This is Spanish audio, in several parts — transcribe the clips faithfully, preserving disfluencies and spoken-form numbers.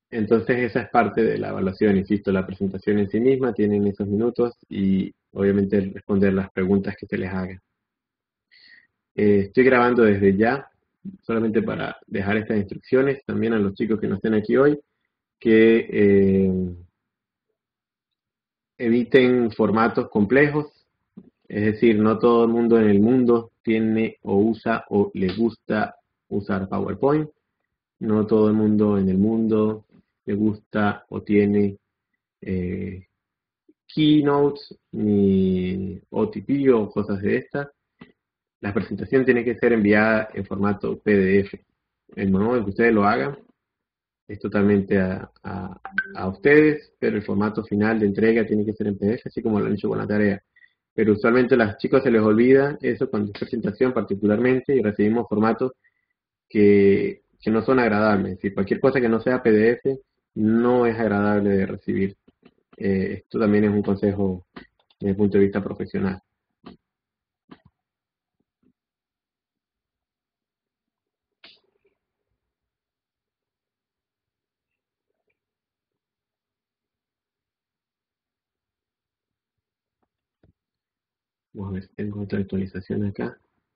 Entonces esa es parte de la evaluación, insisto, la presentación en sí misma, tienen esos minutos y obviamente responder las preguntas que se les haga. Eh, estoy grabando desde ya, solamente para dejar estas instrucciones también a los chicos que no estén aquí hoy, que eh, eviten formatos complejos, es decir, no todo el mundo en el mundo tiene o usa o le gusta usar PowerPoint, no todo el mundo en el mundo le gusta o tiene eh, keynotes ni O T P o cosas de estas. La presentación tiene que ser enviada en formato P D F. El modo en que ustedes lo hagan es totalmente a, a, a ustedes, pero el formato final de entrega tiene que ser en P D F, así como lo han hecho con la tarea. Pero usualmente a los chicos se les olvida eso cuando es presentación particularmente y recibimos formatos que, que no son agradables. Si cualquier cosa que no sea P D F no es agradable de recibir. Eh, esto también es un consejo desde el punto de vista profesional. Vamos a ver si tengo otra actualización acá.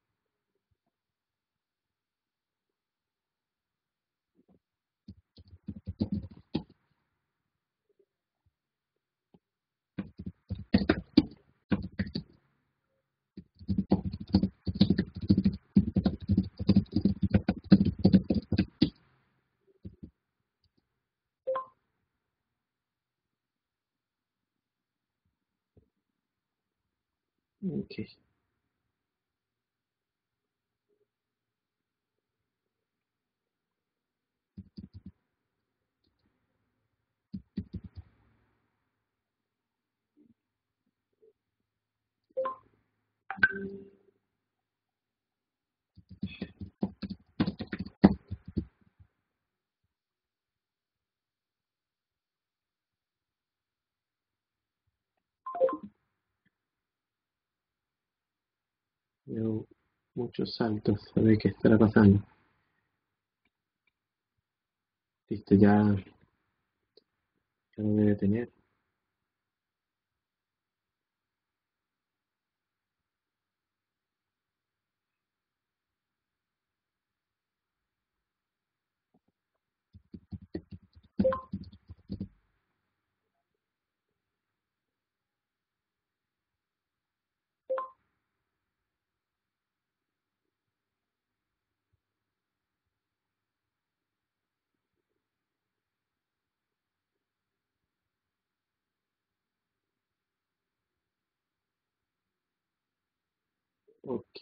Okay. Veo muchos saltos, a ver qué estará pasando. Listo, ya, ya lo debe tener. Ok,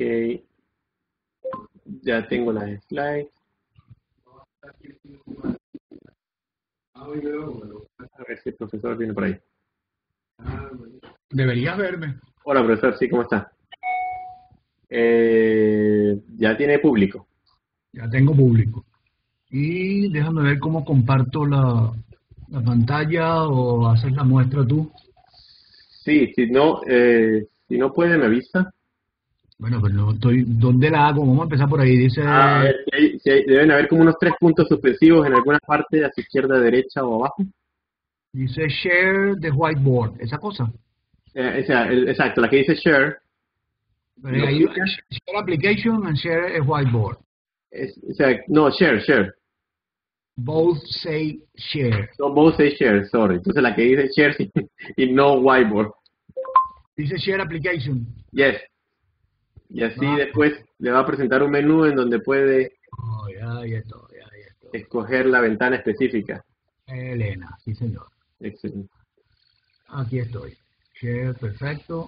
ya tengo las slides. A ver si el profesor viene por ahí. Deberías verme. Hola, profesor, sí, ¿cómo está? Eh, ya tiene público. Ya tengo público. Y déjame ver cómo comparto la, la pantalla o haces la muestra tú. Sí, si no, eh, si no puede, me avisa. Bueno, pero no estoy. ¿Dónde la hago? Vamos a empezar por ahí. Ah, a Dice, ver, si hay- si hay- deben haber como unos tres puntos suspensivos en alguna parte, a su izquierda, derecha o abajo. dice share the whiteboard. Esa cosa. Eh, esa, el- exacto, la que dice share, Pero lo ahí, clica. share application and share a whiteboard. Es, o sea, no, share, share. Both say share. No, both say share, sorry. Entonces la que dice share sí, y no whiteboard. Dice share application. Yes. Y así Va. después le va a presentar un menú en donde puede Oh, ya, ya estoy, ya, ya estoy. escoger la ventana específica. Elena, sí señor. Excelente. Aquí estoy. Share, perfecto.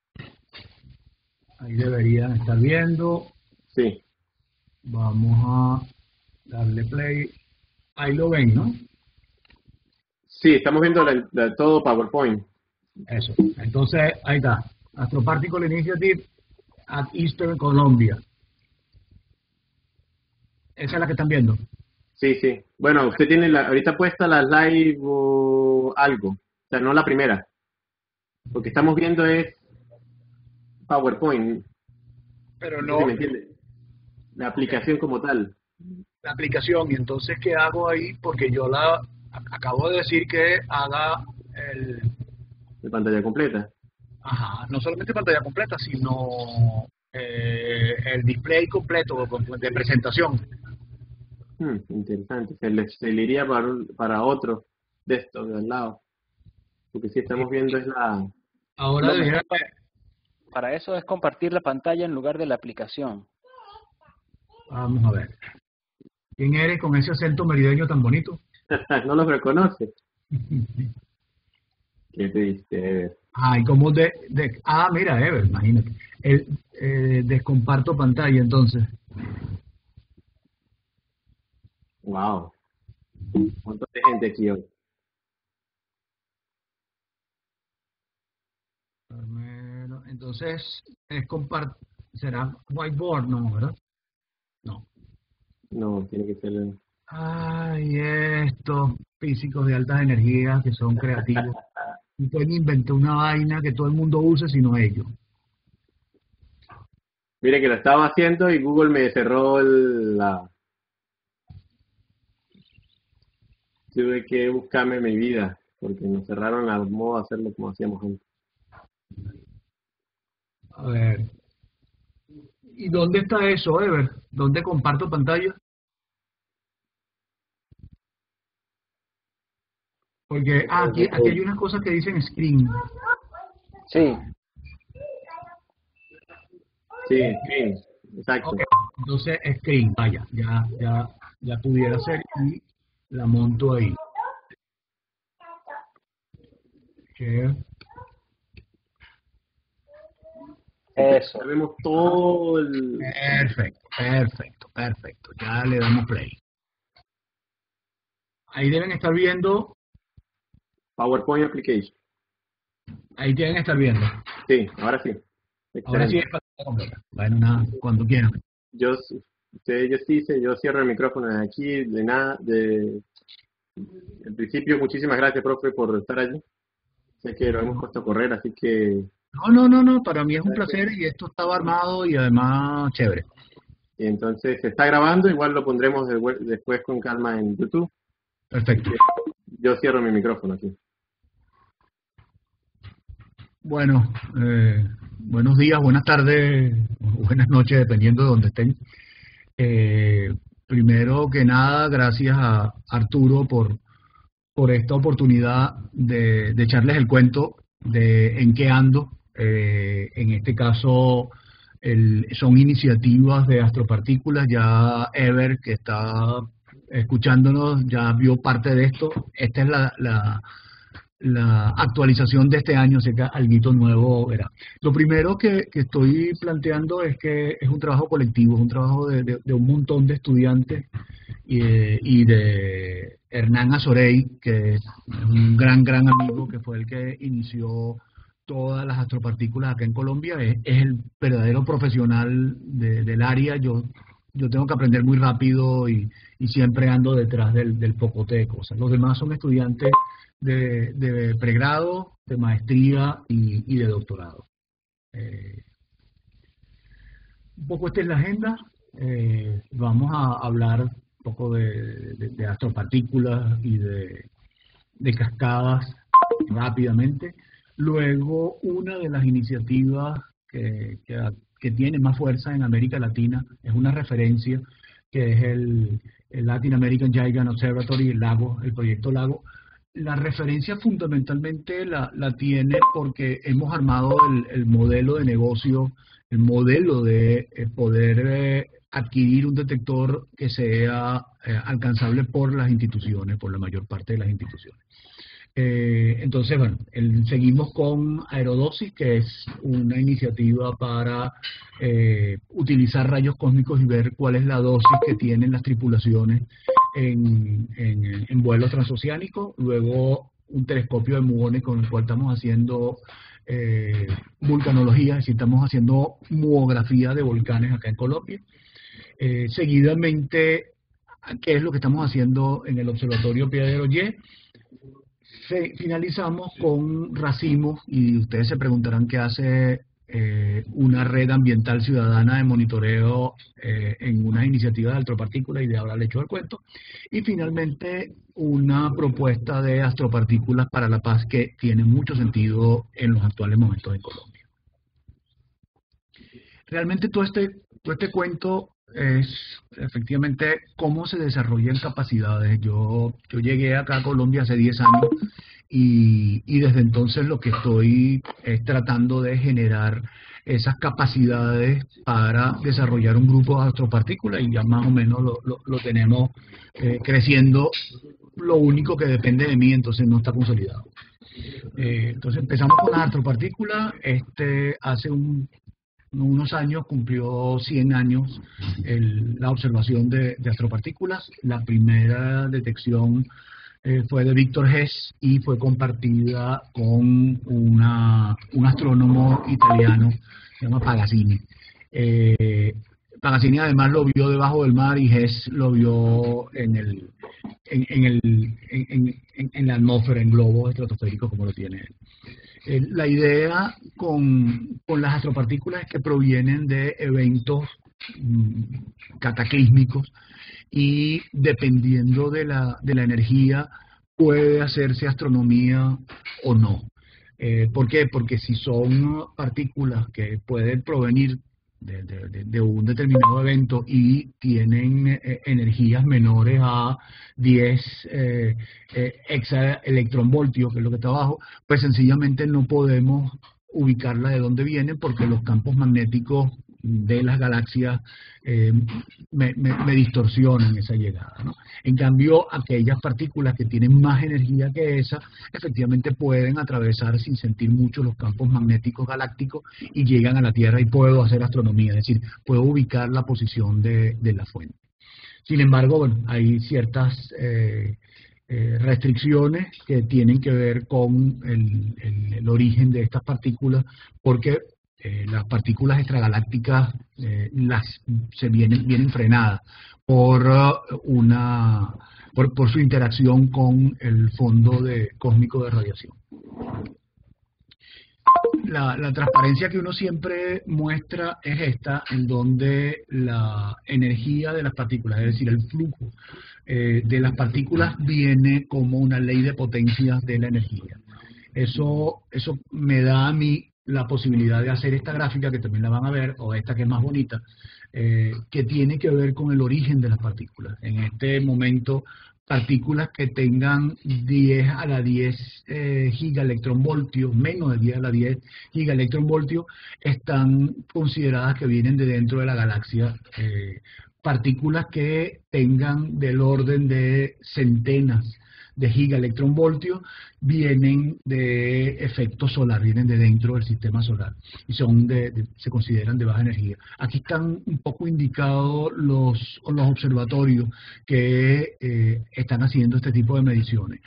Ahí deberían estar viendo. Sí, Vamos a darle play. Ahí lo ven, ¿no? sí, estamos viendo la- la- todo PowerPoint. Eso. Entonces, ahí está. Astroparticle Initiative at Eastern Colombia. Esa es la que están viendo. Sí, sí. Bueno, usted tiene la, ahorita puesta la live o algo. O sea, no la primera. Lo que estamos viendo es PowerPoint. Pero No sé si no me entiende. La ok, aplicación como tal. la aplicación. Y entonces, ¿qué hago ahí? Porque yo la, Acabo de decir que haga el, de pantalla completa. ajá, no solamente pantalla completa, sino eh, el display completo de presentación. Hmm, interesante. Se le, se le iría para, un- para otro de estos de al lado. Porque si estamos viendo es la... Ahora Lo debiera, mejor para, para eso es compartir la pantalla en lugar de la aplicación. vamos a ver. ¿Quién eres con ese acento merideño tan bonito? no los reconoce. Qué triste, Ever. Ah, y como de, de, ah, mira, Ever, imagínate. El, eh, descomparto pantalla, entonces. Wow. Un montón de gente aquí hoy. Primero, entonces, es compart será whiteboard, no, ¿verdad? No. No, tiene que ser... Ay, estos físicos de altas energías que son creativos. Y pueden inventar una vaina que todo el mundo use, sino ellos. Mire que lo estaba haciendo y Google me cerró el, la... Tuve que buscarme mi vida, porque nos cerraron la modo de hacerlo como hacíamos antes. A ver. ¿Y dónde está eso, Ever? ¿Dónde comparto pantalla? Porque ah, aquí, aquí hay unas cosas que dicen screen. Sí, Sí, sí, exacto. Ok, entonces screen, vaya, ya, ya, ya pudiera ser y la monto ahí. Share. eso. Ya vemos todo el Perfecto, perfecto, perfecto. Ya le damos play. Ahí deben estar viendo, PowerPoint application. ahí deben estar viendo. Sí, ahora sí. Ahora sí Excelente. es pantalla completa. Bueno, nada, cuando quieran. Yo, usted, yo sí hice, yo cierro el micrófono de aquí, de nada, de... En principio, muchísimas gracias, profe, por estar allí. Sé que lo hemos puesto a correr, así que... No, no, no, no, para mí es un placer y esto estaba armado y además chévere. Y entonces se está grabando, igual lo pondremos de vuel- después con calma en YouTube. Perfecto. Yo cierro mi micrófono aquí. Bueno, eh, buenos días, buenas tardes, buenas noches, dependiendo de donde estén. Eh, primero que nada, gracias a Arturo por, por esta oportunidad de, de echarles el cuento de en qué ando. Eh, en este caso, el- son iniciativas de astropartículas. Ya Ever, que está escuchándonos, ya vio parte de esto. Esta es la, la la actualización de este año, sé que algo nuevo verá. Lo primero que, que estoy planteando es que es un trabajo colectivo, es un trabajo de, de- de un montón de estudiantes y, de- y de Hernán Azorey, que es un gran, gran amigo, que fue el que inició todas las astropartículas acá en Colombia, es, es el verdadero profesional de- del área. Yo, yo tengo que aprender muy rápido y, y siempre ando detrás del, del pocote de cosas. Los demás son estudiantes de, de pregrado, de maestría y, y de doctorado. Eh, un poco esta es la agenda. Eh, vamos a hablar un poco de, de, de astropartículas y de, de cascadas rápidamente. Luego, una de las iniciativas que, que, que tiene más fuerza en América Latina es una referencia que es el, el Latin American Giant Observatory, el Lago, el proyecto Lago. La referencia fundamentalmente la, la tiene porque hemos armado el, el modelo de negocio, el modelo de eh, poder eh, adquirir un detector que sea eh, alcanzable por las instituciones, por la mayor parte de las instituciones. Eh, entonces, bueno, el, seguimos con Aerodosis, que es una iniciativa para eh, utilizar rayos cósmicos y ver cuál es la dosis que tienen las tripulaciones en, en, en vuelos transoceánicos. Luego, un telescopio de muones con el cual estamos haciendo eh, vulcanología, es decir, estamos haciendo muografía de volcanes acá en Colombia. Eh, seguidamente, ¿qué es lo que estamos haciendo en el Observatorio Piedra Ollé? Finalizamos con racimos y ustedes se preguntarán qué hace eh, una red ambiental ciudadana de monitoreo eh, en unas iniciativas de astropartículas, y de ahora le echo el cuento. Y finalmente una propuesta de astropartículas para la paz que tiene mucho sentido en los actuales momentos en Colombia. Realmente todo este, todo este cuento es efectivamente cómo se desarrollan capacidades. Yo, yo llegué acá a Colombia hace diez años y, y desde entonces lo que estoy es tratando de generar esas capacidades para desarrollar un grupo de astropartículas, y ya más o menos lo, lo, lo tenemos eh, creciendo. Lo único que depende de mí, entonces no está consolidado. Eh, entonces empezamos con las astropartículas. Este hace un unos años cumplió cien años el, la observación de, de astropartículas. La primera detección eh, fue de Víctor Hess y fue compartida con una, un astrónomo italiano, se llama Pagazzini. Eh, Pagazzini además lo vio debajo del mar, y Hess lo vio en, el, en, en, el, en, en, en la atmósfera, en globos estratosféricos como lo tiene él. Eh, la idea con, con las astropartículas es que provienen de eventos mmm, cataclísmicos, y dependiendo de la, de la energía puede hacerse astronomía o no. Eh, ¿Por qué? Porque si son partículas que pueden provenir de, de, de, de un determinado evento y tienen eh, energías menores a diez eh, eh, exaelectronvoltios, que es lo que está abajo, pues sencillamente no podemos ubicarla de dónde vienen, porque los campos magnéticos de las galaxias eh, me, me, me distorsionan esa llegada, ¿no? En cambio, aquellas partículas que tienen más energía que esa, efectivamente pueden atravesar sin sentir mucho los campos magnéticos galácticos y llegan a la Tierra, y puedo hacer astronomía, es decir, puedo ubicar la posición de, de la fuente. Sin embargo, bueno, hay ciertas eh, eh, restricciones que tienen que ver con el, el, el origen de estas partículas, porque Eh, las partículas extragalácticas eh, las, se vienen, vienen frenadas por, uh, una, por, por su interacción con el fondo de, cósmico de radiación. La, la transparencia que uno siempre muestra es esta, en donde la energía de las partículas, es decir, el flujo eh, de las partículas, viene como una ley de potencias de la energía. Eso, eso me da a mí la posibilidad de hacer esta gráfica, que también la van a ver, o esta que es más bonita, eh, que tiene que ver con el origen de las partículas. En este momento, partículas que tengan diez a la diez eh, gigaelectronvoltios, menos de diez a la diez gigaelectronvoltios, están consideradas que vienen de dentro de la galaxia. Eh, partículas que tengan del orden de centenas de gigaelectronvoltios vienen de efecto solar, vienen de dentro del sistema solar, y son de, de, se consideran de baja energía. Aquí están un poco indicados los, los observatorios que eh, están haciendo este tipo de mediciones.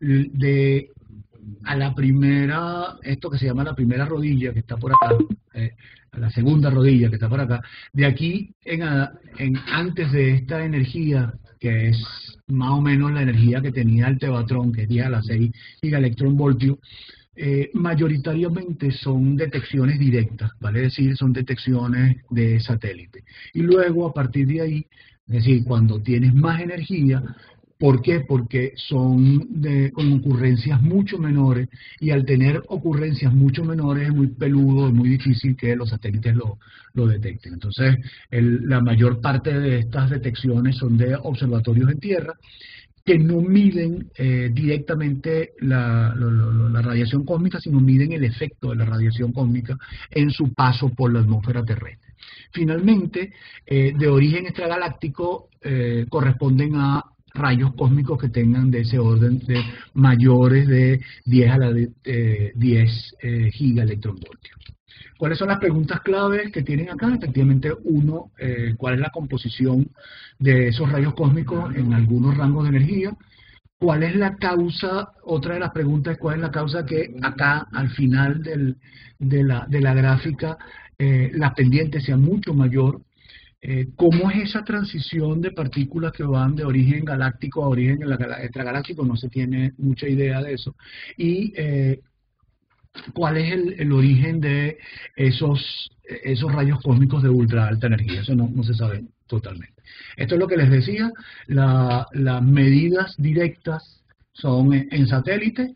De a la primera, esto que se llama la primera rodilla, que está por acá, eh, a la segunda rodilla, que está por acá, de aquí en, a, en antes de esta energía, que es más o menos la energía que tenía el Tevatron, que es diez a la seis gigaelectronvoltios, eh, mayoritariamente son detecciones directas, vale decir, son detecciones de satélite. Y luego, a partir de ahí, es decir, cuando tienes más energía, ¿por qué? Porque son de, con ocurrencias mucho menores, y al tener ocurrencias mucho menores es muy peludo, es muy difícil que los satélites lo, lo detecten. Entonces, el, la mayor parte de estas detecciones son de observatorios en tierra, que no miden eh, directamente la, la, la, la radiación cósmica, sino miden el efecto de la radiación cósmica en su paso por la atmósfera terrestre. Finalmente, eh, de origen extragaláctico, eh, corresponden a rayos cósmicos que tengan de ese orden de mayores de diez a la diez eh, gigaelectronvoltios. ¿Cuáles son las preguntas claves que tienen acá? Efectivamente, uno, eh, ¿cuál es la composición de esos rayos cósmicos en algunos rangos de energía? ¿Cuál es la causa? Otra de las preguntas es cuál es la causa que acá al final del, de, la, de la gráfica eh, la pendiente sea mucho mayor. Eh, ¿Cómo es esa transición de partículas que van de origen galáctico a origen extragaláctico? No se tiene mucha idea de eso. Y eh, cuál es el, el origen de esos, esos rayos cósmicos de ultra alta energía. Eso no, no se sabe totalmente. Esto es lo que les decía, la, las medidas directas son en, en satélite,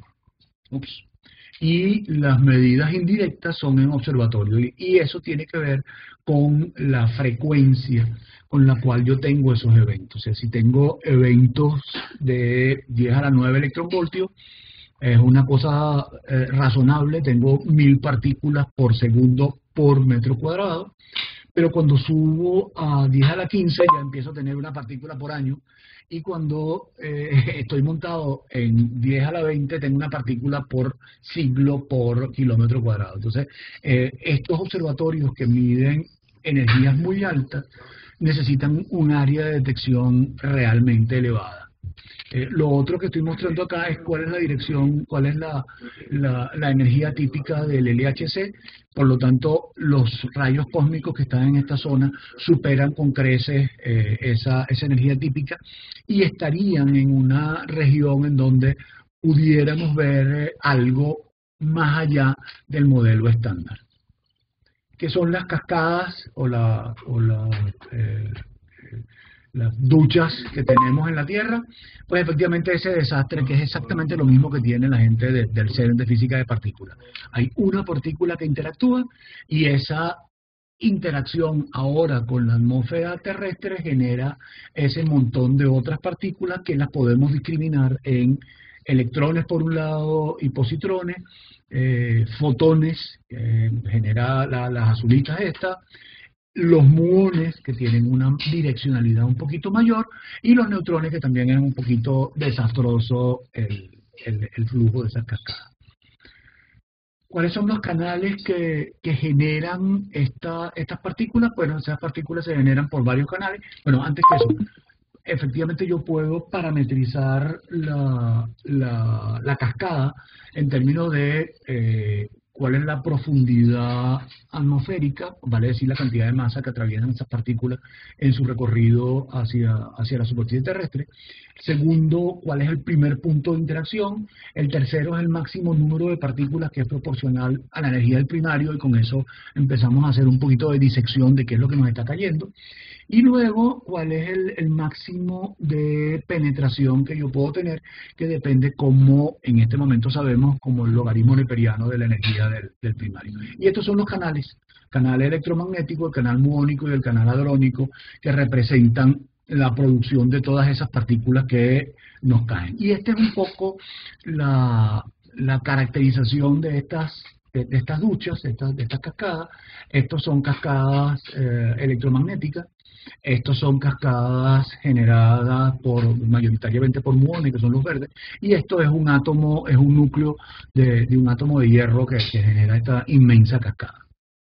ups, y las medidas indirectas son en observatorio. Y, y eso tiene que ver con la frecuencia con la cual yo tengo esos eventos. O sea, si tengo eventos de diez a la nueve electronvoltios, es una cosa eh, razonable, tengo mil partículas por segundo por metro cuadrado, pero cuando subo a diez a la quince ya empiezo a tener una partícula por año, y cuando eh, estoy montado en diez a la veinte tengo una partícula por siglo por kilómetro cuadrado. Entonces, eh, estos observatorios que miden energías muy altas necesitan un área de detección realmente elevada. Eh, lo otro que estoy mostrando acá es cuál es la dirección, cuál es la, la, la energía típica del L H C. Por lo tanto, los rayos cósmicos que están en esta zona superan con creces eh, esa, esa energía típica y estarían en una región en donde pudiéramos ver eh, algo más allá del modelo estándar, que son las cascadas o, la, o la, eh, las duchas que tenemos en la Tierra. Pues efectivamente ese desastre, que es exactamente lo mismo que tiene la gente de, del C E R N de física de partículas. Hay una partícula que interactúa y esa interacción ahora con la atmósfera terrestre genera ese montón de otras partículas que las podemos discriminar en electrones por un lado y positrones, eh, fotones, eh, genera la, las azulitas estas, los muones que tienen una direccionalidad un poquito mayor y los neutrones que también es un poquito desastroso el, el, el flujo de esas cascadas. ¿Cuáles son los canales que, que generan esta, estas partículas? Bueno, esas partículas se generan por varios canales. Bueno, antes que eso, efectivamente yo puedo parametrizar la, la, la cascada en términos de eh, cuál es la profundidad atmosférica, vale decir la cantidad de masa que atraviesan esas partículas en su recorrido hacia, hacia la superficie terrestre. Segundo, cuál es el primer punto de interacción. El tercero es el máximo número de partículas, que es proporcional a la energía del primario, y con eso empezamos a hacer un poquito de disección de qué es lo que nos está cayendo. Y luego, cuál es el, el máximo de penetración que yo puedo tener, que depende, como en este momento sabemos, como el logaritmo neperiano de la energía del, del primario. Y estos son los canales, canal electromagnético, el canal muónico y el canal hadrónico, que representan la producción de todas esas partículas que nos caen. Y esta es un poco la, la caracterización de estas, de, de estas duchas, de estas, de estas cascadas. Estos son cascadas eh, electromagnéticas. Estos son cascadas generadas por mayoritariamente por muones, que son los verdes, y esto es un átomo, es un núcleo de, de un átomo de hierro que, que genera esta inmensa cascada.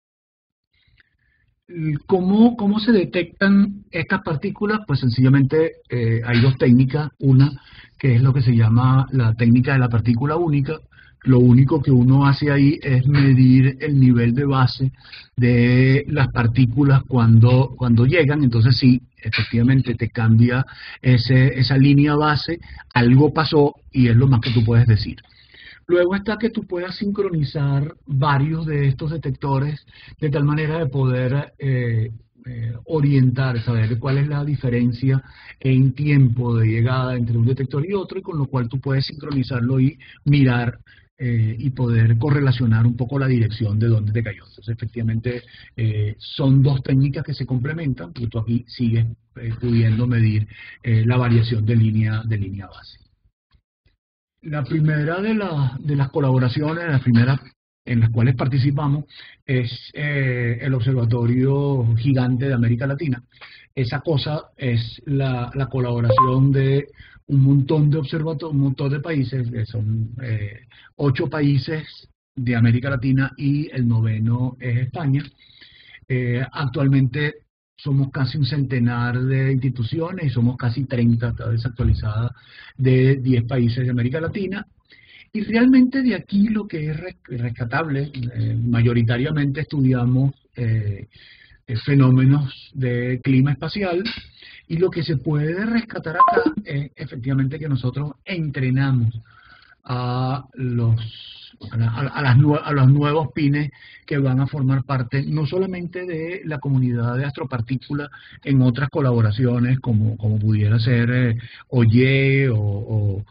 ¿Cómo, ¿Cómo se detectan estas partículas? Pues sencillamente eh, hay dos técnicas. Una que es lo que se llama la técnica de la partícula única. Lo único que uno hace ahí es medir el nivel de base de las partículas cuando, cuando llegan. Entonces sí, efectivamente te cambia ese, esa línea base, algo pasó y es lo más que tú puedes decir. Luego está que tú puedas sincronizar varios de estos detectores de tal manera de poder eh, eh, orientar, saber cuál es la diferencia en tiempo de llegada entre un detector y otro, y con lo cual tú puedes sincronizarlo y mirar eh, y poder correlacionar un poco la dirección de dónde te cayó. Entonces, efectivamente, eh, son dos técnicas que se complementan, porque tú aquí sigues eh, pudiendo medir eh, la variación de línea, de línea base. La primera de, la, de las colaboraciones, las primeras en las cuales participamos, es eh, el Observatorio Gigante de América Latina. Esa cosa es la, la colaboración de un montón de observatorios, un montón de países, que son eh, ocho países de América Latina y el noveno es España. Eh, actualmente somos casi un centenar de instituciones y somos casi treinta, está desactualizada, de diez países de América Latina. Y realmente de aquí lo que es rescatable, eh, mayoritariamente estudiamos eh, eh, fenómenos de clima espacial, y lo que se puede rescatar acá es efectivamente que nosotros entrenamos a los, a, la, a, las, a los nuevos pines que van a formar parte no solamente de la comunidad de astropartículas en otras colaboraciones como, como pudiera ser eh, Oye o, o,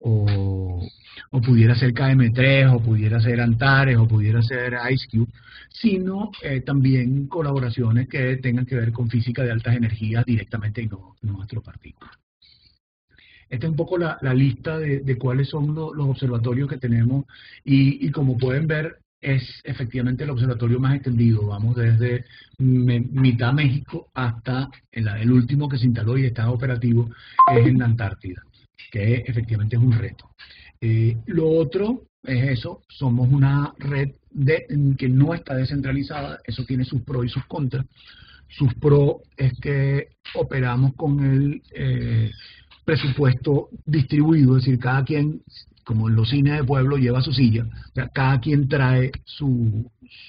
o, o pudiera ser K M tres o pudiera ser Antares o pudiera ser IceCube, sino eh, también colaboraciones que tengan que ver con física de altas energías directamente y no, no astropartículas. Esta es un poco la, la lista de, de cuáles son lo, los observatorios que tenemos y, y como pueden ver es efectivamente el observatorio más extendido. Vamos desde me, mitad México hasta el, el último que se instaló y está operativo es en la Antártida, que efectivamente es un reto. Eh, lo otro es eso, somos una red de, que no está descentralizada, eso tiene sus pros y sus contras. Sus pros es que operamos con el eh, presupuesto distribuido, es decir, cada quien, como en los cines de pueblo, lleva su silla, o sea, cada quien trae su,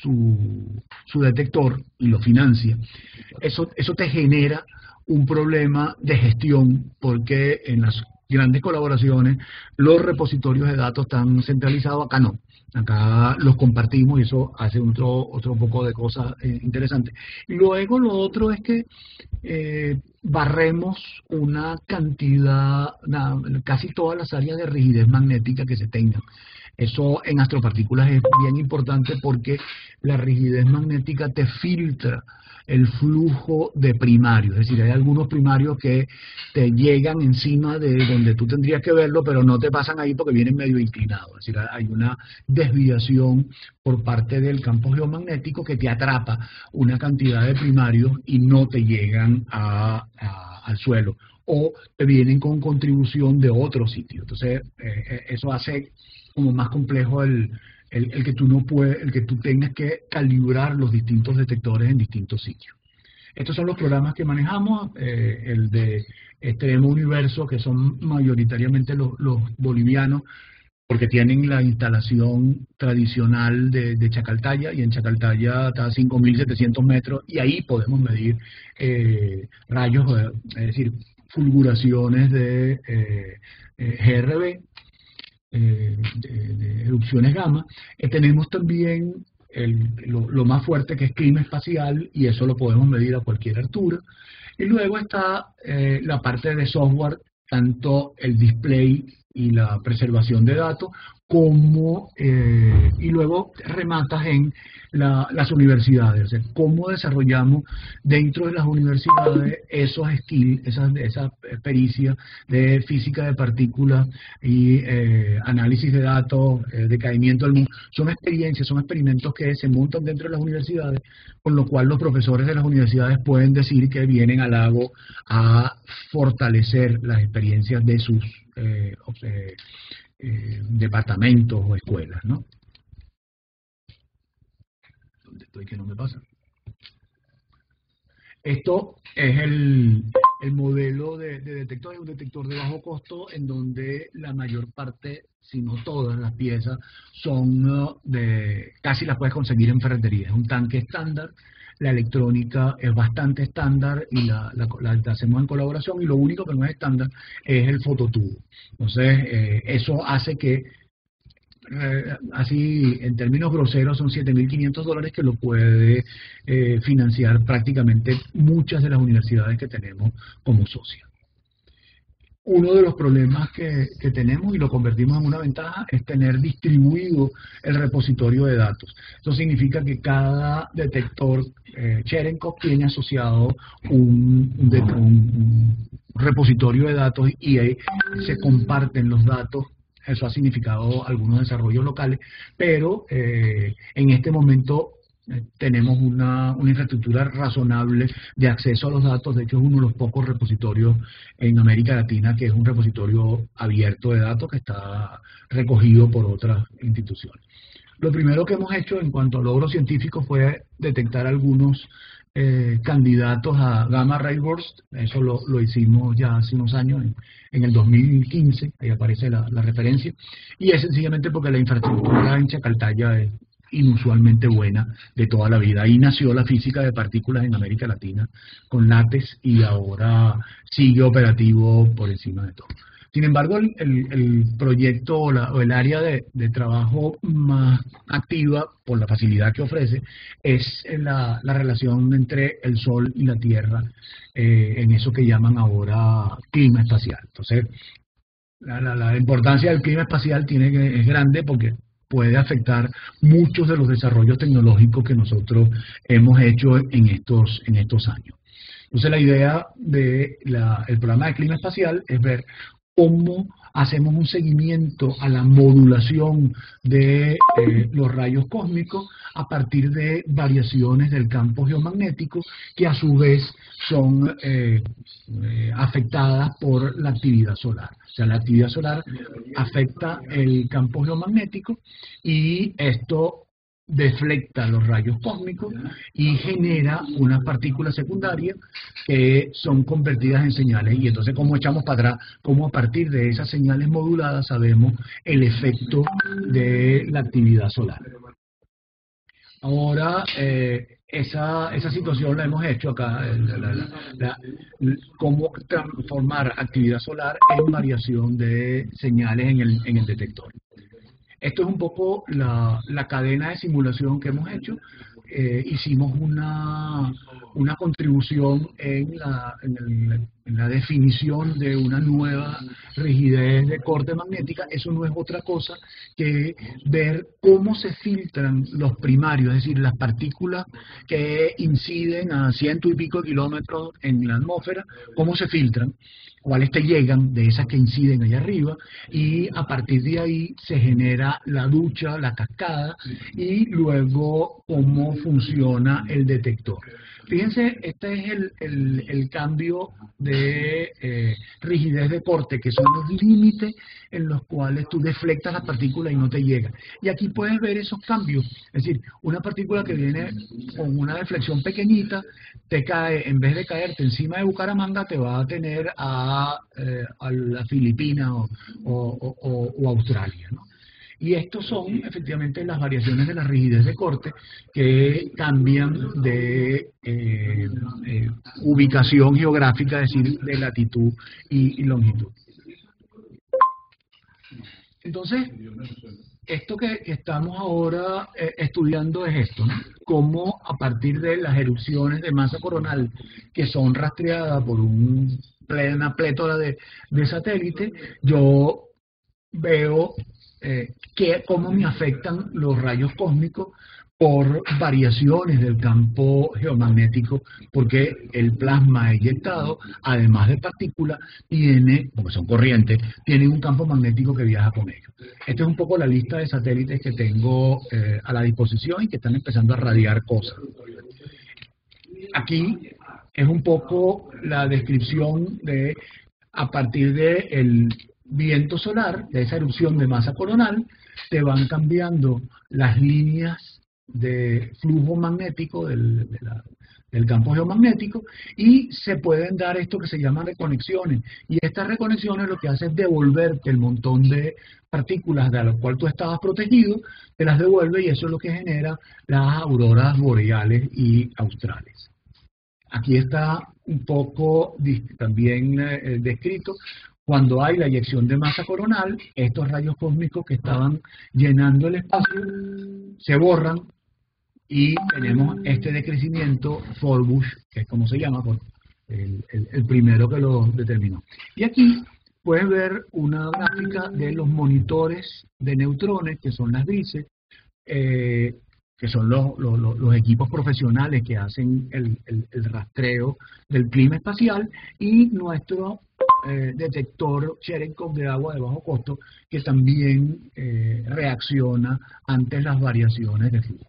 su, su detector y lo financia. Eso, eso te genera un problema de gestión, porque en las grandes colaboraciones los repositorios de datos están centralizados, acá no. Acá los compartimos y eso hace otro, otro poco de cosas eh, interesantes. Y luego lo otro es que eh, barremos una cantidad, una, casi todas las áreas de rigidez magnética que se tengan. Eso en astropartículas es bien importante porque la rigidez magnética te filtra el flujo de primarios, es decir, hay algunos primarios que te llegan encima de donde tú tendrías que verlo, pero no te pasan ahí porque vienen medio inclinados, es decir, hay una desviación por parte del campo geomagnético que te atrapa una cantidad de primarios y no te llegan a, a, al suelo, o te vienen con contribución de otro sitio. Entonces, eh, eso hace como más complejo el El, el que tú no puedes, el que tú tengas que calibrar los distintos detectores en distintos sitios. Estos son los programas que manejamos, eh, el de Extremo Universo, que son mayoritariamente los, los bolivianos, porque tienen la instalación tradicional de, de Chacaltaya, y en Chacaltaya está a cinco mil setecientos metros, y ahí podemos medir eh, rayos, eh, es decir, fulguraciones de eh, eh, G R B, Eh, de, de erupciones gamma. Eh, tenemos también el, lo, lo más fuerte, que es clima espacial, y eso lo podemos medir a cualquier altura. Y luego está eh, la parte de software, tanto el display y la preservación de datos, como, eh, y luego rematas en la, las universidades, o sea, cómo desarrollamos dentro de las universidades esos skills, esas, esa pericia de física de partículas y eh, análisis de datos, eh, decaimiento del mundo. Son experiencias, son experimentos que se montan dentro de las universidades, con lo cual los profesores de las universidades pueden decir que vienen al lago a fortalecer las experiencias de sus eh, eh, eh, departamentos o escuelas, ¿no? ¿Dónde estoy que no me pasa? Esto es el, el modelo de, de detector, es un detector de bajo costo en donde la mayor parte, si no todas las piezas, son de, casi las puedes conseguir en ferretería. Es un tanque estándar, la electrónica es bastante estándar y la, la, la, la hacemos en colaboración, y lo único que no es estándar es el fototubo. Entonces, eh, eso hace que, Eh, así en términos groseros, son siete mil quinientos dólares que lo puede eh, financiar prácticamente muchas de las universidades que tenemos como socias. Uno de los problemas que, que tenemos, y lo convertimos en una ventaja, es tener distribuido el repositorio de datos. Eso significa que cada detector eh, Cherenkov tiene asociado un, un, un, un repositorio de datos, y ahí se comparten los datos. Eso ha significado algunos desarrollos locales, pero eh, en este momento eh, tenemos una, una infraestructura razonable de acceso a los datos. De hecho, es uno de los pocos repositorios en América Latina que es un repositorio abierto de datos que está recogido por otras instituciones. Lo primero que hemos hecho en cuanto a logros científicos fue detectar algunos Eh, candidatos a Gamma Ray Burst. Eso lo, lo hicimos ya hace unos años, en, en el dos mil quince, ahí aparece la, la referencia, y es sencillamente porque la infraestructura en Chacaltaya es inusualmente buena de toda la vida. Ahí nació la física de partículas en América Latina con LATES, y ahora sigue operativo por encima de todo. Sin embargo, el, el, el proyecto o, la, o el área de, de trabajo más activa, por la facilidad que ofrece, es la, la relación entre el Sol y la Tierra, eh, en eso que llaman ahora clima espacial. Entonces, la, la, la importancia del clima espacial tiene que, es grande porque puede afectar muchos de los desarrollos tecnológicos que nosotros hemos hecho en estos, en estos años. Entonces, la idea del programa de clima espacial es ver cómo hacemos un seguimiento a la modulación de eh, los rayos cósmicos a partir de variaciones del campo geomagnético que a su vez son eh, eh, afectadas por la actividad solar. O sea, la actividad solar afecta el campo geomagnético y esto deflecta los rayos cósmicos y genera unas partículas secundarias que son convertidas en señales. Y entonces, ¿cómo echamos para atrás? ¿Cómo a partir de esas señales moduladas sabemos el efecto de la actividad solar? Ahora, eh, esa, esa situación la hemos hecho acá, la, la, la, la, cómo transformar actividad solar en variación de señales en el, en el detector. Esto es un poco la, la cadena de simulación que hemos hecho. Eh, hicimos una, una contribución en la, en, el, en la definición de una nueva rigidez de corte magnética. Eso no es otra cosa que ver cómo se filtran los primarios, es decir, las partículas que inciden a ciento y pico de kilómetros en la atmósfera, cómo se filtran, cuáles te llegan de esas que inciden allá arriba, y a partir de ahí se genera la ducha, la cascada, y luego cómo funciona el detector. Fíjense, este es el, el, el cambio de eh, rigidez de corte, que son los límites en los cuales tú deflectas la partícula y no te llega. Y aquí puedes ver esos cambios. Es decir, una partícula que viene con una deflexión pequeñita, te cae, en vez de caerte encima de Bucaramanga, te va a tener a, eh, a la Filipina o, o, o, o Australia, ¿no? Y estos son efectivamente las variaciones de la rigidez de corte que cambian de eh, eh, ubicación geográfica, es decir, de latitud y, y longitud. Entonces, esto que, que estamos ahora eh, estudiando es esto, ¿no? Cómo a partir de las erupciones de masa coronal que son rastreadas por un, una plétora de, de satélites, yo veo eh, que, cómo me afectan los rayos cósmicos por variaciones del campo geomagnético, porque el plasma eyectado, además de partículas, tiene, porque son corrientes, tiene un campo magnético que viaja con ellos. Esta es un poco la lista de satélites que tengo eh, a la disposición y que están empezando a radiar cosas. Aquí es un poco la descripción de, a partir del viento solar, de esa erupción de masa coronal, te van cambiando las líneas de flujo magnético del, de la, del campo geomagnético, y se pueden dar esto que se llaman reconexiones, y estas reconexiones lo que hacen es devolverte el montón de partículas de las cuales tú estabas protegido, te las devuelve, y eso es lo que genera las auroras boreales y australes. Aquí está un poco también eh, descrito. Cuando hay la eyección de masa coronal, estos rayos cósmicos que estaban llenando el espacio se borran y tenemos este decrecimiento Ford-Bush, que es como se llama, por el, el, el primero que lo determinó. Y aquí puedes ver una gráfica de los monitores de neutrones, que son las grises, eh, que son los, los, los equipos profesionales que hacen el, el, el rastreo del clima espacial, y nuestro eh, detector Cherenkov de agua de bajo costo, que también eh, reacciona ante las variaciones de flujo.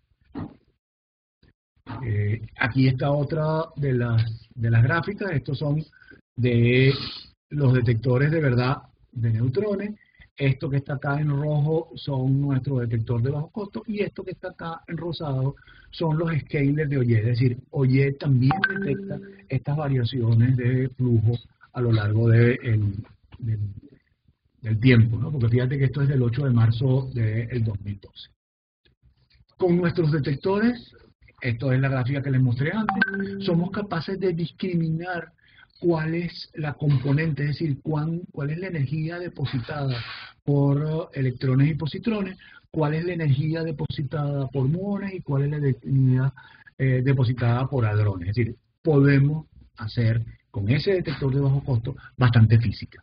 Eh, aquí está otra de las, de las gráficas. Estos son de los detectores de verdad de neutrones. Esto que está acá en rojo son nuestros detectores de bajo costo, y esto que está acá en rosado son los scalers de Oye. Es decir, Oye también detecta estas variaciones de flujo a lo largo de el, del, del tiempo, ¿no? Porque fíjate que esto es del ocho de marzo del dos mil doce. Con nuestros detectores, esto es la gráfica que les mostré antes, somos capaces de discriminar cuál es la componente, es decir, cuán, cuál es la energía depositada por electrones y positrones, cuál es la energía depositada por muones y cuál es la energía eh, depositada por hadrones. Es decir, podemos hacer con ese detector de bajo costo bastante física.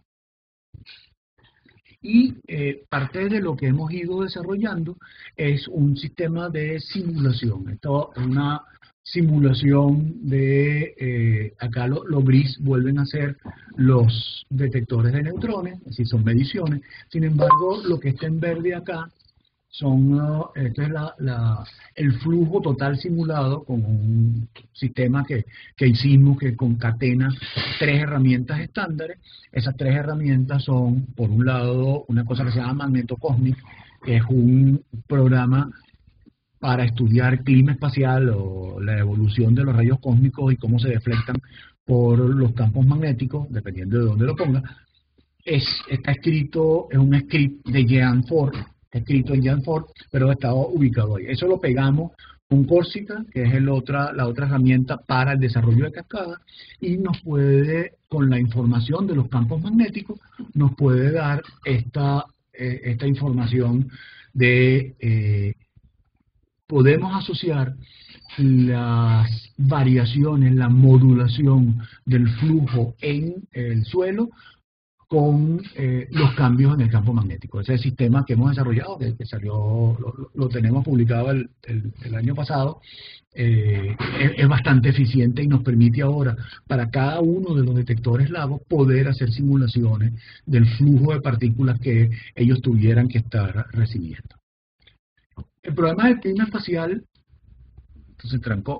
Y eh, parte de lo que hemos ido desarrollando es un sistema de simulación. Esto es una simulación de, eh, acá lo, lo gris vuelven a ser los detectores de neutrones, es decir, son mediciones. Sin embargo, lo que está en verde acá son, uh, esto es la, la, el flujo total simulado con un sistema que, que hicimos que concatena tres herramientas estándares. Esas tres herramientas son, por un lado, una cosa que se llama MagnetoCosmic, que es un programa para estudiar clima espacial o la evolución de los rayos cósmicos y cómo se deflectan por los campos magnéticos, dependiendo de dónde lo ponga. Es, está escrito, es un script de Jean Ford, está escrito en Jean Ford, pero está ubicado ahí. Eso lo pegamos con Corsica, que es el otra, la otra herramienta para el desarrollo de cascadas, y nos puede, con la información de los campos magnéticos, nos puede dar esta, eh, esta información de... Eh, podemos asociar las variaciones, la modulación del flujo en el suelo con eh, los cambios en el campo magnético. Ese es el sistema que hemos desarrollado, que, que salió, lo, lo tenemos publicado el, el, el año pasado, eh, es, es bastante eficiente y nos permite ahora, para cada uno de los detectores LAGO, poder hacer simulaciones del flujo de partículas que ellos tuvieran que estar recibiendo. El problema del clima espacial, entonces trancó.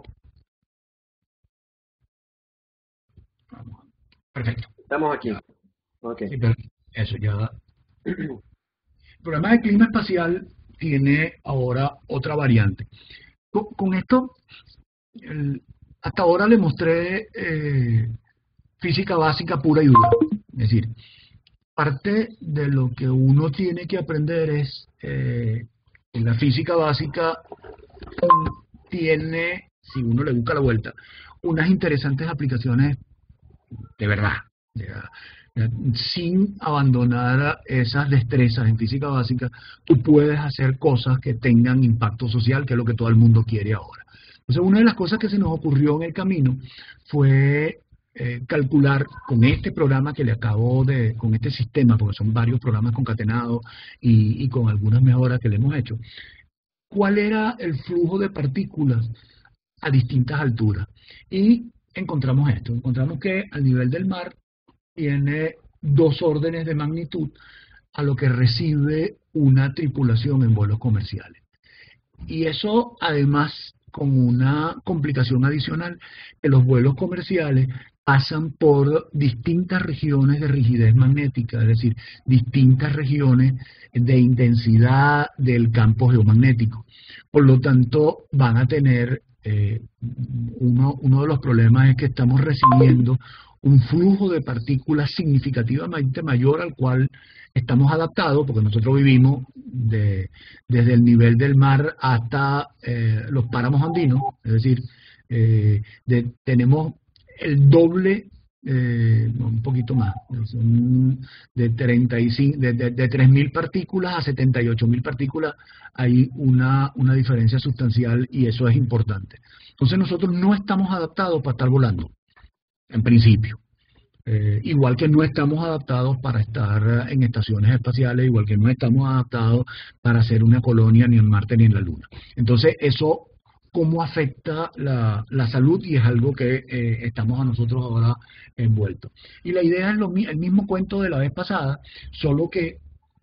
Vamos. Perfecto. Estamos aquí. Okay. Sí, pero eso ya. El problema del clima espacial tiene ahora otra variante. Con, con esto, el, hasta ahora le mostré eh, física básica pura y dura. Es decir, parte de lo que uno tiene que aprender es... Eh, en la física básica tiene, si uno le busca la vuelta, unas interesantes aplicaciones de verdad, de verdad. Sin abandonar esas destrezas en física básica, tú puedes hacer cosas que tengan impacto social, que es lo que todo el mundo quiere ahora. Entonces, una de las cosas que se nos ocurrió en el camino fue eh, calcular con este programa que le acabo de, con este sistema, porque son varios programas concatenados y, y con algunas mejoras que le hemos hecho, cuál era el flujo de partículas a distintas alturas. Y encontramos esto, encontramos que al nivel del mar tiene dos órdenes de magnitud a lo que recibe una tripulación en vuelos comerciales. Y eso además con una complicación adicional, que los vuelos comerciales pasan por distintas regiones de rigidez magnética, es decir, distintas regiones de intensidad del campo geomagnético. Por lo tanto, van a tener, eh, uno, uno de los problemas es que estamos recibiendo un flujo de partículas significativamente mayor al cual estamos adaptados, porque nosotros vivimos de, desde el nivel del mar hasta eh, los páramos andinos, es decir, eh, de, tenemos el doble, eh, un poquito más, son de, treinta y cinco, de, de, de tres mil partículas a setenta y ocho mil partículas, hay una, una diferencia sustancial y eso es importante. Entonces nosotros no estamos adaptados para estar volando, en principio. Eh, igual que no estamos adaptados para estar en estaciones espaciales, igual que no estamos adaptados para hacer una colonia ni en Marte ni en la Luna. Entonces, eso, ¿cómo afecta la, la salud? Y es algo que eh, estamos a nosotros ahora envueltos. Y la idea es lo, el mismo cuento de la vez pasada, solo que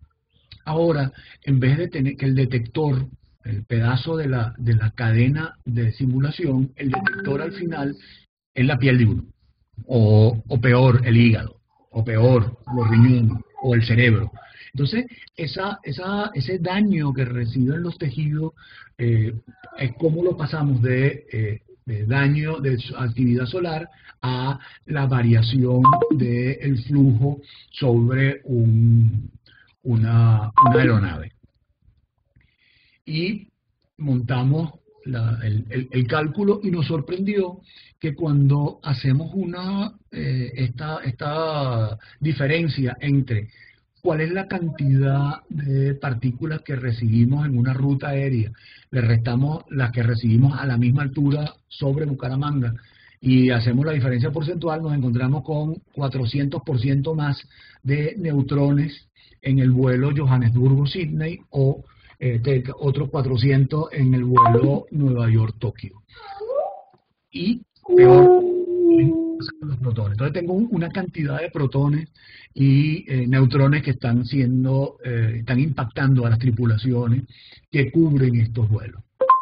ahora, en vez de tener que el detector, el pedazo de la, de la cadena de simulación, el detector al final es la piel de uno. O, o peor, el hígado, o peor, los riñones, o el cerebro. Entonces, esa, esa, ese daño que reciben los tejidos, eh, es cómo lo pasamos de, eh, de daño de actividad solar a la variación del flujo sobre un, una, una aeronave. Y montamos la, el, el, el cálculo y nos sorprendió que cuando hacemos una eh, esta, esta diferencia entre cuál es la cantidad de partículas que recibimos en una ruta aérea, le restamos las que recibimos a la misma altura sobre Bucaramanga y hacemos la diferencia porcentual, nos encontramos con cuatrocientos por ciento más de neutrones en el vuelo Johannesburgo-Sydney o eh, otros cuatrocientos en el vuelo Nueva York-Tokio. Y peor los protones. Entonces tengo una cantidad de protones y eh, neutrones que están siendo, eh, están impactando a las tripulaciones que cubren estos vuelos.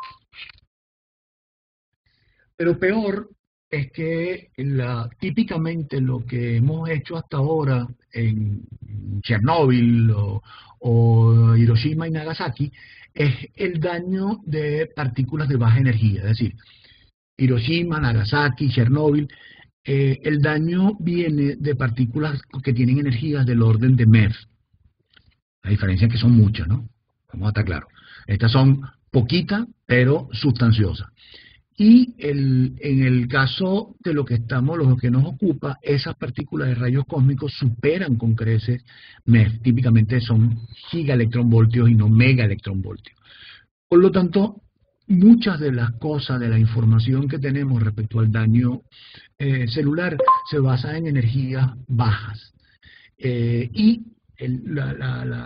Pero peor es que la, típicamente lo que hemos hecho hasta ahora en Chernóbil o, o Hiroshima y Nagasaki es el daño de partículas de baja energía, es decir, Hiroshima, Nagasaki, Chernóbil, eh, el daño viene de partículas que tienen energías del orden de MeV. La diferencia es que son muchas, ¿no? Vamos a estar claros. Estas son poquitas, pero sustanciosas. Y el, en el caso de lo que estamos, lo que nos ocupa, esas partículas de rayos cósmicos superan con creces MeV. Típicamente son gigaelectronvoltios y no megaelectronvoltios. Por lo tanto, muchas de las cosas, de la información que tenemos respecto al daño eh, celular se basa en energías bajas. Eh, y el, la, la, la,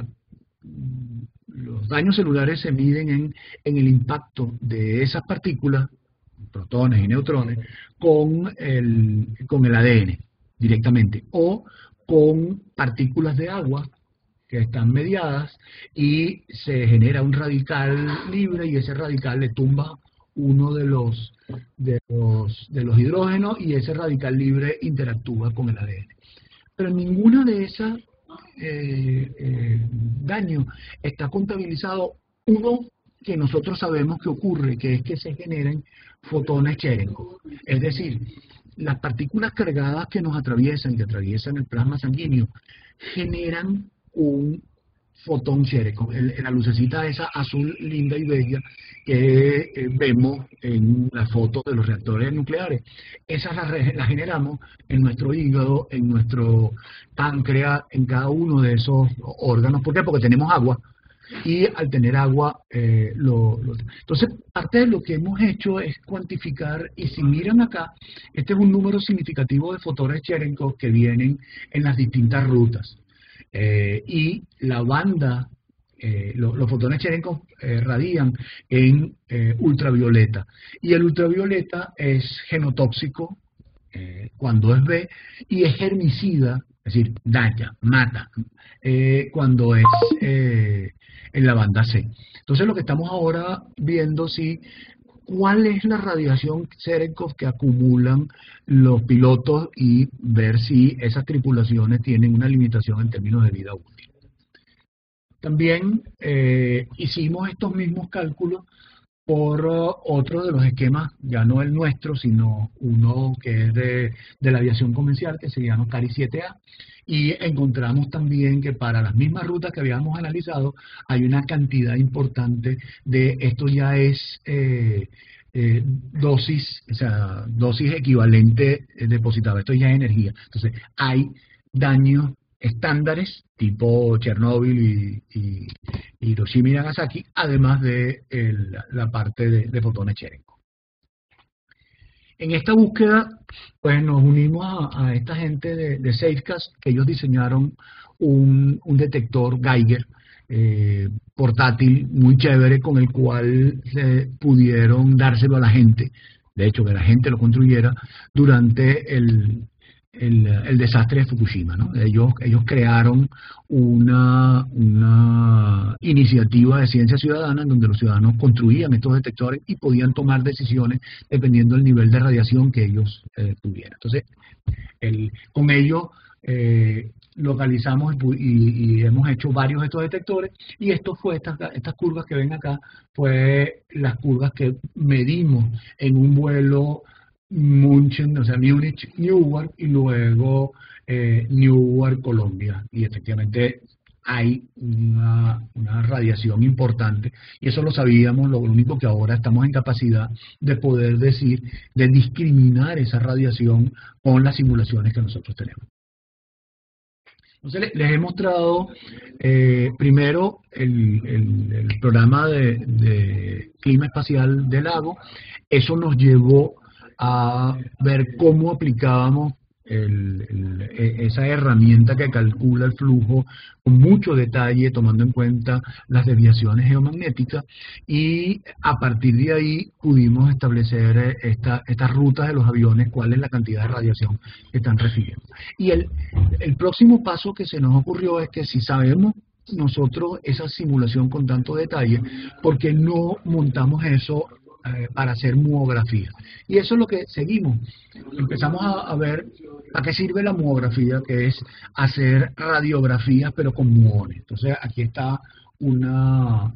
los daños celulares se miden en, en el impacto de esas partículas, protones y neutrones, con el, con el A D N directamente, o con partículas de agua que están mediadas y se genera un radical libre y ese radical le tumba uno de los, de los, de los hidrógenos y ese radical libre interactúa con el A D N. Pero ninguna de esas eh, eh, daños está contabilizado uno que nosotros sabemos que ocurre, que es que se generen fotones Cherenkov. Es decir, las partículas cargadas que nos atraviesan, que atraviesan el plasma sanguíneo, generan un fotón Cherenkov, la lucecita esa azul linda y bella que eh, vemos en las fotos de los reactores nucleares. Esas las, las generamos en nuestro hígado, en nuestro páncreas, en cada uno de esos órganos. ¿Por qué? Porque tenemos agua. Y al tener agua, eh, lo, lo... entonces parte de lo que hemos hecho es cuantificar, y si miran acá, este es un número significativo de fotones Cherenkov que vienen en las distintas rutas. Eh, y la banda, eh, lo, los fotones Cherenkov eh, radian en eh, ultravioleta. Y el ultravioleta es genotóxico eh, cuando es B y es germicida, es decir, daña, mata, eh, cuando es eh, en la banda C. Entonces lo que estamos ahora viendo si cuál es la radiación Cherenkov que acumulan los pilotos y ver si esas tripulaciones tienen una limitación en términos de vida útil. También eh, hicimos estos mismos cálculos por uh, otro de los esquemas, ya no el nuestro, sino uno que es de, de la aviación comercial, que se llama CARI siete A, y encontramos también que para las mismas rutas que habíamos analizado, hay una cantidad importante de, esto ya es eh, eh, dosis, o sea, dosis equivalente eh, depositada, esto ya es energía. Entonces, hay daños estándares tipo Chernóbil y, y, y Hiroshima y Nagasaki, además de el, la parte de, de fotones Cherenkov. En esta búsqueda, pues nos unimos a, a esta gente de, de Safecast, que ellos diseñaron un, un detector Geiger eh, portátil muy chévere, con el cual se pudieron dárselo a la gente, de hecho que la gente lo construyera durante el El, el desastre de Fukushima, ¿no? Ellos, ellos crearon una, una iniciativa de ciencia ciudadana en donde los ciudadanos construían estos detectores y podían tomar decisiones dependiendo del nivel de radiación que ellos eh, tuvieran. Entonces, el, con ello eh, localizamos y, y hemos hecho varios de estos detectores, y esto fue estas, estas curvas que ven acá, fue las curvas que medimos en un vuelo München, o sea, Múnich, Newark, y luego eh, Newark, Colombia. Y efectivamente hay una, una radiación importante, y eso lo sabíamos, lo único que ahora estamos en capacidad de poder decir, de discriminar esa radiación con las simulaciones que nosotros tenemos. Entonces les he mostrado eh, primero el, el, el programa de, de clima espacial del lago. Eso nos llevó a ver cómo aplicábamos el, el, esa herramienta que calcula el flujo con mucho detalle, tomando en cuenta las desviaciones geomagnéticas, y a partir de ahí pudimos establecer esta, estas rutas de los aviones, cuál es la cantidad de radiación que están recibiendo. Y el, el próximo paso que se nos ocurrió es que si sabemos nosotros esa simulación con tanto detalle, ¿por qué no montamos eso eh, para hacer muografía? Y eso es lo que seguimos. Empezamos a, a ver a qué sirve la muografía, que es hacer radiografías pero con muones. Entonces aquí está una,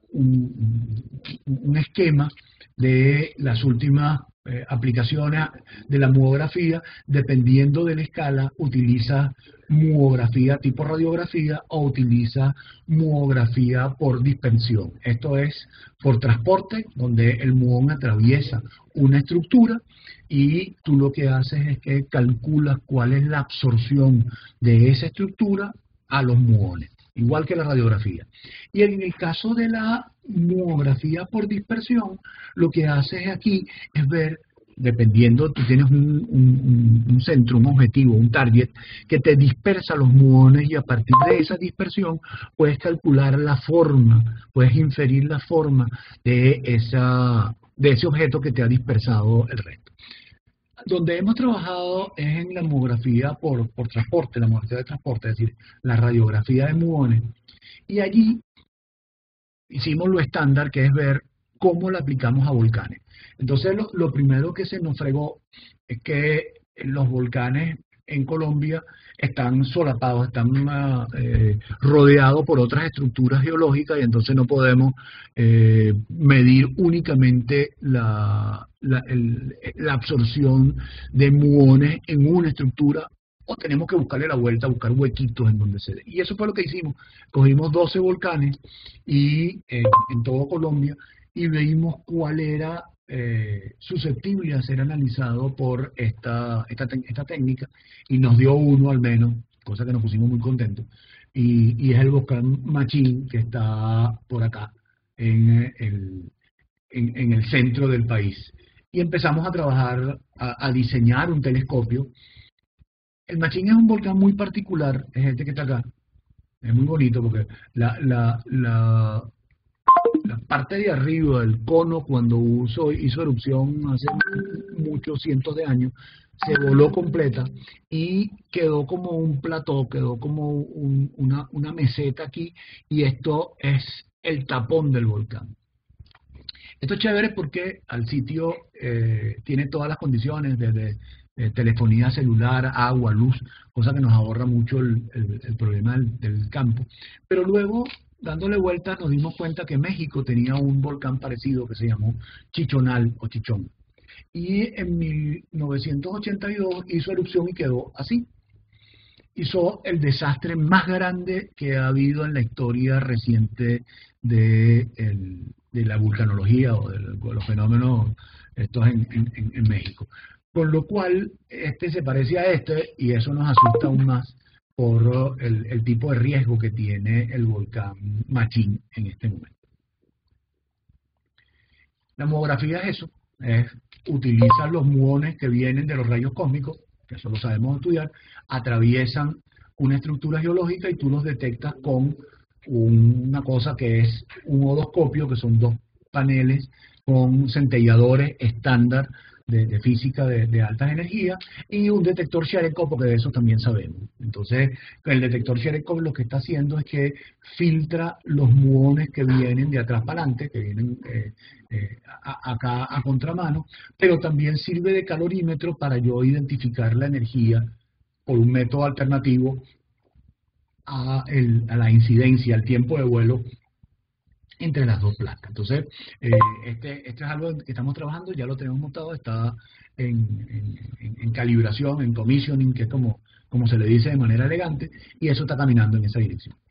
un, un esquema de las últimas eh, aplicaciones de la muografía. Dependiendo de la escala, utiliza muografía tipo radiografía o utiliza muografía por dispersión. Esto es por transporte, donde el muón atraviesa una estructura y tú lo que haces es que calculas cuál es la absorción de esa estructura a los muones, igual que la radiografía. Y en el caso de la muografía por dispersión, lo que haces aquí es ver, dependiendo, tú tienes un, un, un centro, un objetivo, un target, que te dispersa los muones, y a partir de esa dispersión puedes calcular la forma, puedes inferir la forma de, esa, de ese objeto que te ha dispersado el resto. Donde hemos trabajado es en la muografía por, por transporte, la muografía de transporte, es decir, la radiografía de muones. Y allí hicimos lo estándar, que es ver cómo la aplicamos a volcanes. Entonces, lo, lo primero que se nos fregó es que los volcanes en Colombia están solapados, están uh, eh, rodeados por otras estructuras geológicas, y entonces no podemos eh, medir únicamente la, la, el, la absorción de muones en una estructura, o tenemos que buscarle la vuelta, buscar huequitos en donde se dé. Y eso fue lo que hicimos. Cogimos doce volcanes y eh, en todo Colombia, y vimos cuál era eh, susceptible a ser analizado por esta, esta, esta técnica, y nos dio uno al menos, cosa que nos pusimos muy contentos, y, y es el volcán Machín, que está por acá, en el, en, en el centro del país. Y empezamos a trabajar, a, a diseñar un telescopio. El Machín es un volcán muy particular, es este que está acá, es muy bonito porque la... la, la La parte de arriba del cono, cuando hizo, hizo erupción hace muchos cientos de años, se voló completa y quedó como un plató, quedó como un, una, una meseta aquí, y esto es el tapón del volcán. Esto es chévere porque al sitio eh, tiene todas las condiciones, desde eh, telefonía celular, agua, luz, cosa que nos ahorra mucho el, el, el problema del, del campo. Pero luego, dándole vueltas, nos dimos cuenta que México tenía un volcán parecido que se llamó Chichonal o Chichón. Y en mil novecientos ochenta y dos hizo erupción y quedó así. Hizo el desastre más grande que ha habido en la historia reciente de, el, de la vulcanología o de los fenómenos estos en, en, en México. Con lo cual, este se parece a este, y eso nos asusta aún más por el, el tipo de riesgo que tiene el volcán Machín en este momento. La muografía es eso, es utilizar los muones que vienen de los rayos cósmicos, que eso lo sabemos estudiar, atraviesan una estructura geológica y tú los detectas con una cosa que es un odoscopio, que son dos paneles con centelladores estándar De, de física de, de altas energías, y un detector Cherenkov, porque de eso también sabemos. Entonces, el detector Cherenkov lo que está haciendo es que filtra los muones que vienen de atrás para adelante, que vienen eh, eh, a, acá a contramano, pero también sirve de calorímetro para yo identificar la energía por un método alternativo a, el, a la incidencia, al tiempo de vuelo entre las dos placas. Entonces, eh, este, este es algo que estamos trabajando, ya lo tenemos montado, está en, en, en calibración, en commissioning, que es como, como se le dice de manera elegante, y eso está caminando en esa dirección.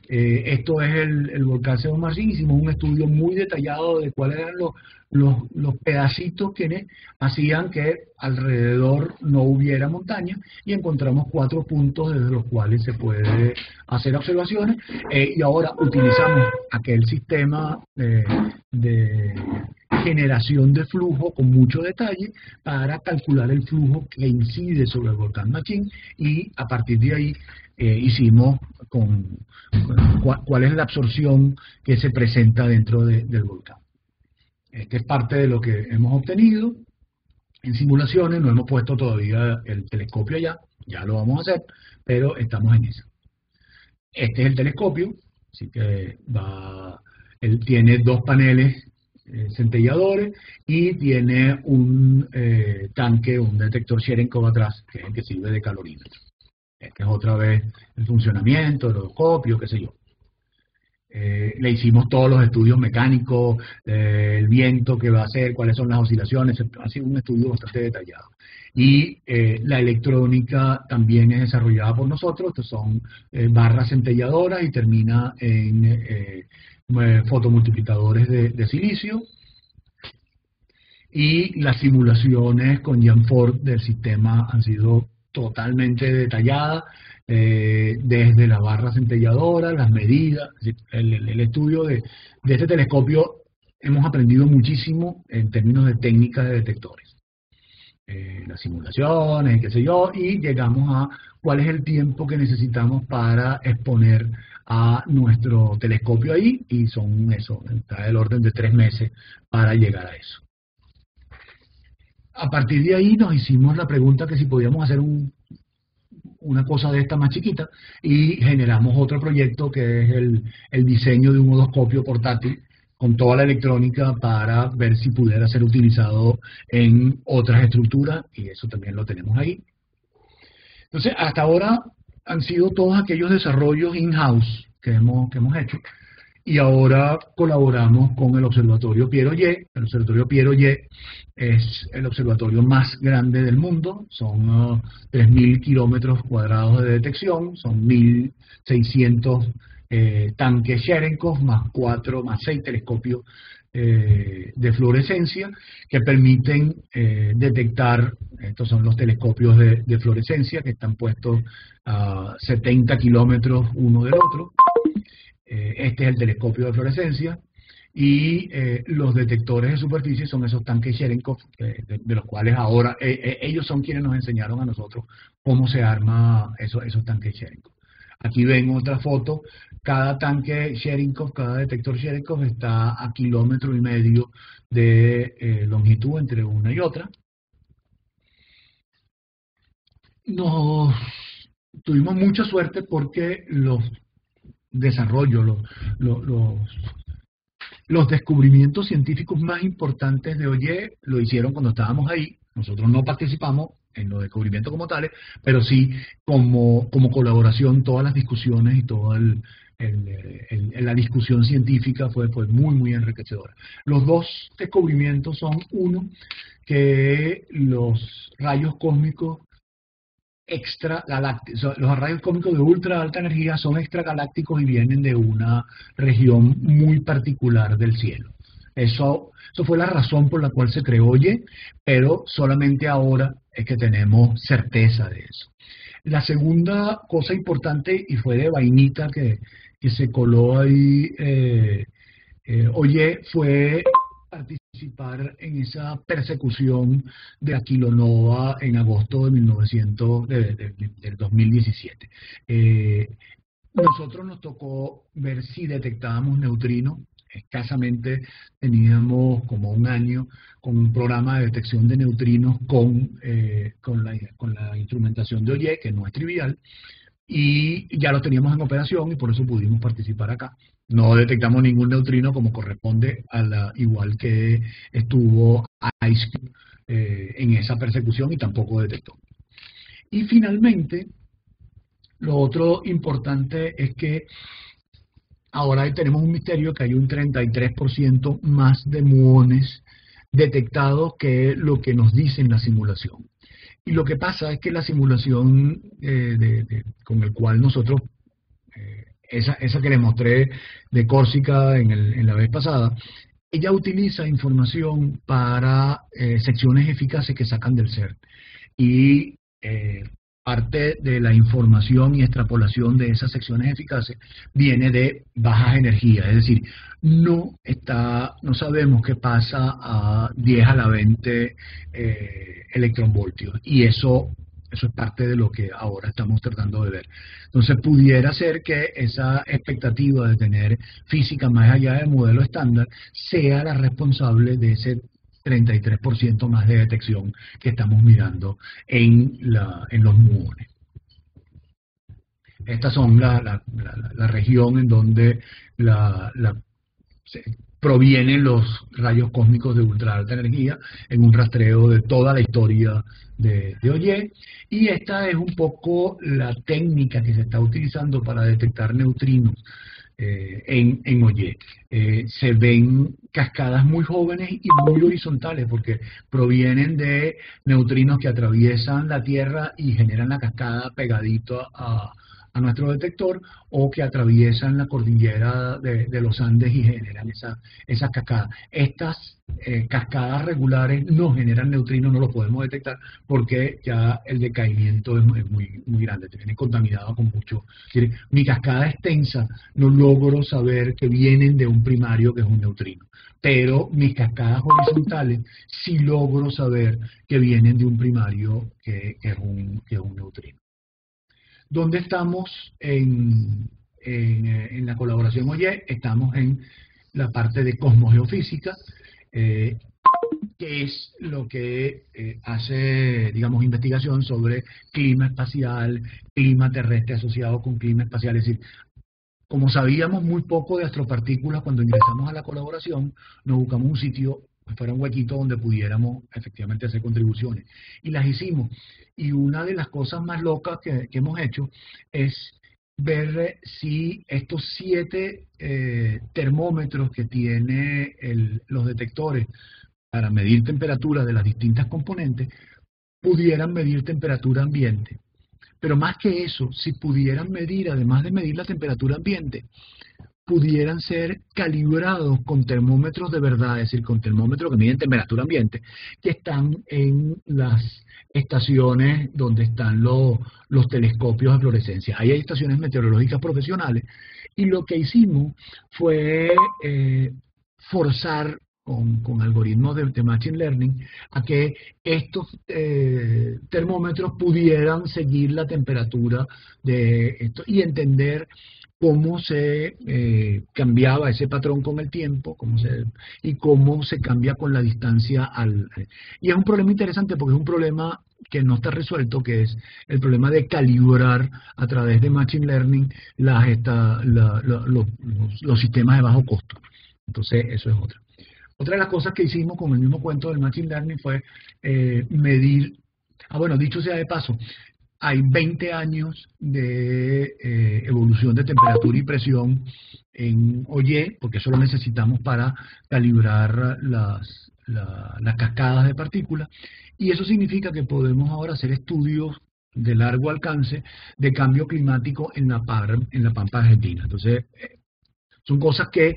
Eh, esto es el, el volcán Seo Marcin. Hicimos un estudio muy detallado de cuáles eran los, los, los pedacitos que hacían que alrededor no hubiera montaña, y encontramos cuatro puntos desde los cuales se puede hacer observaciones, eh, y ahora utilizamos aquel sistema eh, de generación de flujo con mucho detalle para calcular el flujo que incide sobre el volcán Machín, y a partir de ahí eh, hicimos con, con cuál, cuál es la absorción que se presenta dentro de, del volcán. Esta es parte de lo que hemos obtenido en simulaciones. No hemos puesto todavía el telescopio allá, ya lo vamos a hacer, pero estamos en eso. Este es el telescopio, así que va, él tiene dos paneles eh, centelladores y tiene un eh, tanque, un detector Cherenkov atrás, que es el que sirve de calorímetro. Este es otra vez el funcionamiento, el horoscopio, qué sé yo. Eh, le hicimos todos los estudios mecánicos, eh, el viento que va a hacer, cuáles son las oscilaciones. Ha sido un estudio bastante detallado. Y eh, la electrónica también es desarrollada por nosotros. Estos son eh, barras centelladoras y termina en eh, eh, fotomultiplicadores de, de silicio. Y las simulaciones con Janford del sistema han sido totalmente detalladas. Eh, desde la barra centelladora, las medidas, el, el, el estudio de, de este telescopio. Hemos aprendido muchísimo en términos de técnicas de detectores, eh, las simulaciones, qué sé yo, y llegamos a cuál es el tiempo que necesitamos para exponer a nuestro telescopio ahí, y son eso, está del orden de tres meses para llegar a eso. A partir de ahí nos hicimos la pregunta que si podíamos hacer un una cosa de esta más chiquita, y generamos otro proyecto que es el, el diseño de un odoscopio portátil con toda la electrónica para ver si pudiera ser utilizado en otras estructuras, y eso también lo tenemos ahí. Entonces, hasta ahora han sido todos aquellos desarrollos in-house que hemos, que hemos hecho, y ahora colaboramos con el Observatorio Pierre-Oyer. El Observatorio Pierre-Oyer es el observatorio más grande del mundo. Son uh, tres mil kilómetros cuadrados de detección, son mil seiscientos eh, tanques Cherenkov, más cuatro, más seis telescopios eh, de fluorescencia que permiten eh, detectar. Estos son los telescopios de, de fluorescencia que están puestos a setenta kilómetros uno del otro. Este es el telescopio de fluorescencia, y eh, los detectores de superficie son esos tanques Cherenkov, eh, de, de los cuales ahora eh, eh, ellos son quienes nos enseñaron a nosotros cómo se arma eso, esos tanques Cherenkov. Aquí ven otra foto. Cada tanque Cherenkov, cada detector Cherenkov está a kilómetro y medio de eh, longitud entre una y otra. Nos tuvimos mucha suerte porque los desarrollo, los, los, los, los descubrimientos científicos más importantes de Oyer lo hicieron cuando estábamos ahí. Nosotros no participamos en los descubrimientos como tales, pero sí como, como colaboración. Todas las discusiones y toda el, el, el, la discusión científica fue, fue muy, muy enriquecedora. Los dos descubrimientos son, uno, que los rayos cósmicos extragalácticos, los rayos cósmicos de ultra alta energía son extragalácticos y vienen de una región muy particular del cielo. Eso, eso fue la razón por la cual se creó Oyer, pero solamente ahora es que tenemos certeza de eso. La segunda cosa importante, y fue de vainita que, que se coló ahí eh, eh, Oyer, fue participar en esa persecución de la kilonova en agosto de mil novecientos, de, de, de, del dos mil diecisiete. Eh, nosotros nos tocó ver si detectábamos neutrinos. Escasamente teníamos como un año con un programa de detección de neutrinos con, eh, con, la, con la instrumentación de Oyer, que no es trivial, y ya lo teníamos en operación y por eso pudimos participar acá. No detectamos ningún neutrino como corresponde a la, igual que estuvo IceCube eh, en esa persecución, y tampoco detectó. Y finalmente, lo otro importante es que ahora tenemos un misterio, que hay un treinta y tres por ciento más de muones detectados que lo que nos dice en la simulación. Y lo que pasa es que la simulación eh, de, de, con el cual nosotros eh, esa, esa que les mostré de Córcega en, el, en la vez pasada, ella utiliza información para eh, secciones eficaces que sacan del CERN. Y eh, parte de la información y extrapolación de esas secciones eficaces viene de bajas energías, es decir, no está, no sabemos qué pasa a diez a la veinte eh, electronvoltios, y eso, eso es parte de lo que ahora estamos tratando de ver. Entonces pudiera ser que esa expectativa de tener física más allá del modelo estándar sea la responsable de ese treinta y tres por ciento más de detección que estamos mirando en, la, en los muones. Estas son la, la, la, la región en donde la, la, se, provienen los rayos cósmicos de ultra alta energía en un rastreo de toda la historia de, de Oye, y esta es un poco la técnica que se está utilizando para detectar neutrinos Eh, en, en Oye. Eh, se ven cascadas muy jóvenes y muy horizontales porque provienen de neutrinos que atraviesan la Tierra y generan la cascada pegadito a, a nuestro detector, o que atraviesan la cordillera de, de los Andes y generan esa, esas cascadas. Estas eh, cascadas regulares no generan neutrinos, no los podemos detectar porque ya el decaimiento es muy, muy, muy grande, te viene contaminado con mucho. Mi cascada extensa no logro saber que vienen de un primario que es un neutrino, pero mis cascadas horizontales sí logro saber que vienen de un primario que, que, es, un, que es un neutrino. ¿Dónde estamos en, en, en la colaboración Oye? Estamos en la parte de cosmogeofísica, eh, que es lo que eh, hace, digamos, investigación sobre clima espacial, clima terrestre asociado con clima espacial. Es decir, como sabíamos muy poco de astropartículas cuando ingresamos a la colaboración, nos buscamos un sitio que fuera un huequito donde pudiéramos efectivamente hacer contribuciones. Y las hicimos. Y una de las cosas más locas que, que hemos hecho es ver si estos siete eh, termómetros que tiene el, los detectores para medir temperatura de las distintas componentes pudieran medir temperatura ambiente. Pero más que eso, si pudieran medir, además de medir la temperatura ambiente, pudieran ser calibrados con termómetros de verdad, es decir, con termómetros que miden temperatura ambiente, que están en las estaciones donde están los, los telescopios de fluorescencia. Ahí hay estaciones meteorológicas profesionales, y lo que hicimos fue eh, forzar con, con algoritmos de, de Machine Learning a que estos eh, termómetros pudieran seguir la temperatura de esto y entender cómo se eh, cambiaba ese patrón con el tiempo, cómo se, y cómo se cambia con la distancia al... Y es un problema interesante porque es un problema que no está resuelto, que es el problema de calibrar a través de Machine Learning las, esta, la, la, los, los, los sistemas de bajo costo. Entonces, eso es otra. Otra de las cosas que hicimos con el mismo cuento del Machine Learning fue eh, medir... Ah, bueno, dicho sea de paso, hay veinte años de eh, evolución de temperatura y presión en Oye, porque eso lo necesitamos para calibrar las, la, las cascadas de partículas, y eso significa que podemos ahora hacer estudios de largo alcance de cambio climático en la, par, en la Pampa Argentina. Entonces, eh, son cosas que,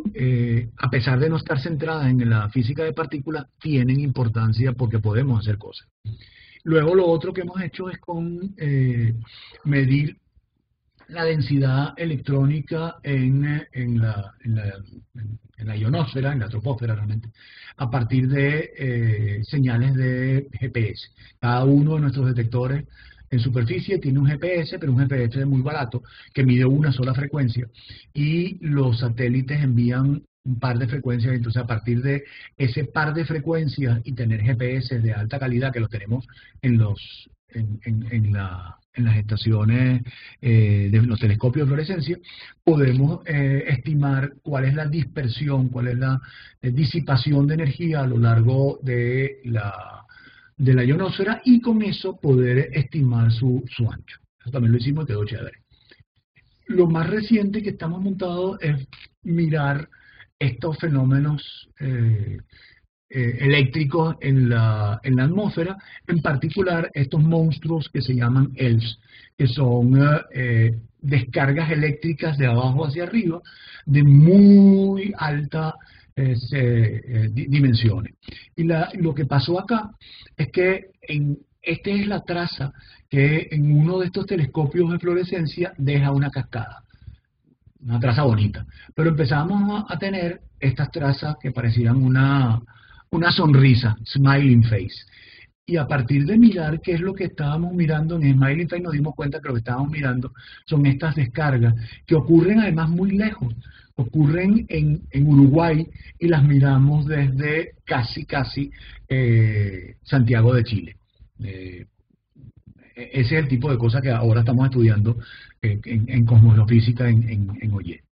eh, a pesar de no estar centradas en la física de partículas, tienen importancia porque podemos hacer cosas. Luego lo otro que hemos hecho es con eh, medir la densidad electrónica en, en, la, en, la, en la ionosfera, en la troposfera realmente, a partir de eh, señales de G P S. Cada uno de nuestros detectores en superficie tiene un G P S, pero un G P S muy barato, que mide una sola frecuencia, y los satélites envían un par de frecuencias. Entonces, a partir de ese par de frecuencias y tener G P S de alta calidad, que los tenemos en los en, en, en, la, en las estaciones eh, de los telescopios de fluorescencia, podemos eh, estimar cuál es la dispersión, cuál es la eh, disipación de energía a lo largo de la, de la ionosfera, y con eso poder estimar su, su ancho. Eso también lo hicimos y quedó chévere. Lo más reciente que estamos montados es mirar estos fenómenos eh, eh, eléctricos en la, en la atmósfera, en particular estos monstruos que se llaman E L Ps, que son eh, descargas eléctricas de abajo hacia arriba de muy alta eh, eh, dimensiones. Y la, lo que pasó acá es que en, esta es la traza que en uno de estos telescopios de fluorescencia deja una cascada. Una traza bonita. Pero empezamos a tener estas trazas que parecían una, una sonrisa, smiling face. Y a partir de mirar qué es lo que estábamos mirando en smiling face, nos dimos cuenta que lo que estábamos mirando son estas descargas, que ocurren además muy lejos. Ocurren en, en Uruguay y las miramos desde casi, casi eh, Santiago de Chile. Eh, ese es el tipo de cosas que ahora estamos estudiando eh, en, en cosmofísica en, en, en O Y E.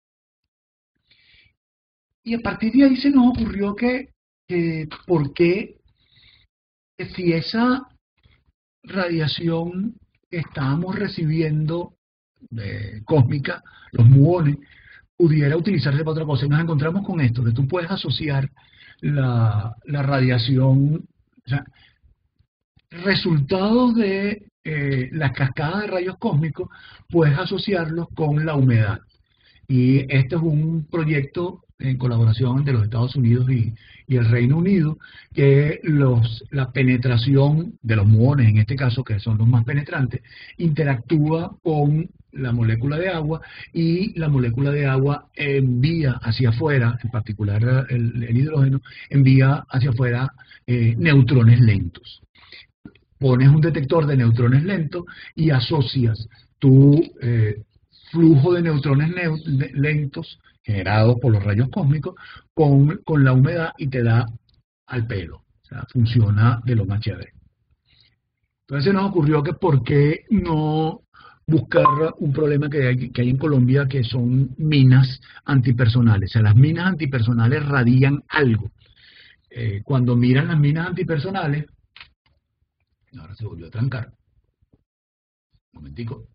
Y a partir de ahí se nos ocurrió que, que ¿por qué si esa radiación que estábamos recibiendo eh, cósmica, los muones, pudiera utilizarse para otra cosa? Y nos encontramos con esto, que tú puedes asociar la, la radiación, o sea, resultados de eh, las cascadas de rayos cósmicos, puedes asociarlos con la humedad. Y este es un proyecto en colaboración de los Estados Unidos y, y el Reino Unido, que los, la penetración de los muones, en este caso, que son los más penetrantes, interactúa con la molécula de agua, y la molécula de agua envía hacia afuera, en particular el, el hidrógeno, envía hacia afuera eh, neutrones lentos. Pones un detector de neutrones lentos y asocias tu eh, flujo de neutrones lentos generados por los rayos cósmicos con, con la humedad y te da al pelo. O sea, funciona de lo más chévere. Entonces se nos ocurrió que por qué no buscar un problema que hay, que hay en Colombia, que son minas antipersonales. O sea, las minas antipersonales radian algo. Eh, cuando miran las minas antipersonales, ahora se volvió a trancar. Un momentico.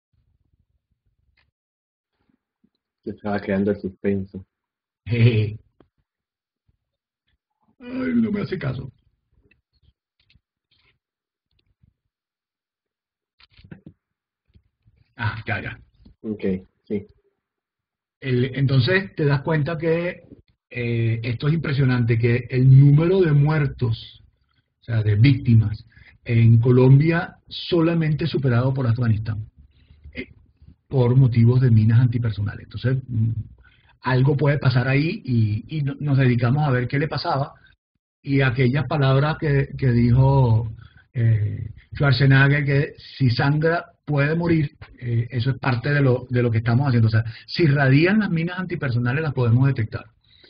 Se estaba creando el suspenso. Jeje. Ay, no me hace caso. Ah, ya, ya. Ok, sí. El, entonces te das cuenta que eh, esto es impresionante, que el número de muertos, o sea, de víctimas, en Colombia solamente superado por Afganistán, eh, por motivos de minas antipersonales. Entonces, mm, algo puede pasar ahí y, y nos dedicamos a ver qué le pasaba, y aquellas palabras que, que dijo eh, Schwarzenegger, que si sangra puede morir, eh, eso es parte de lo, de lo que estamos haciendo. O sea, si radian las minas antipersonales, las podemos detectar.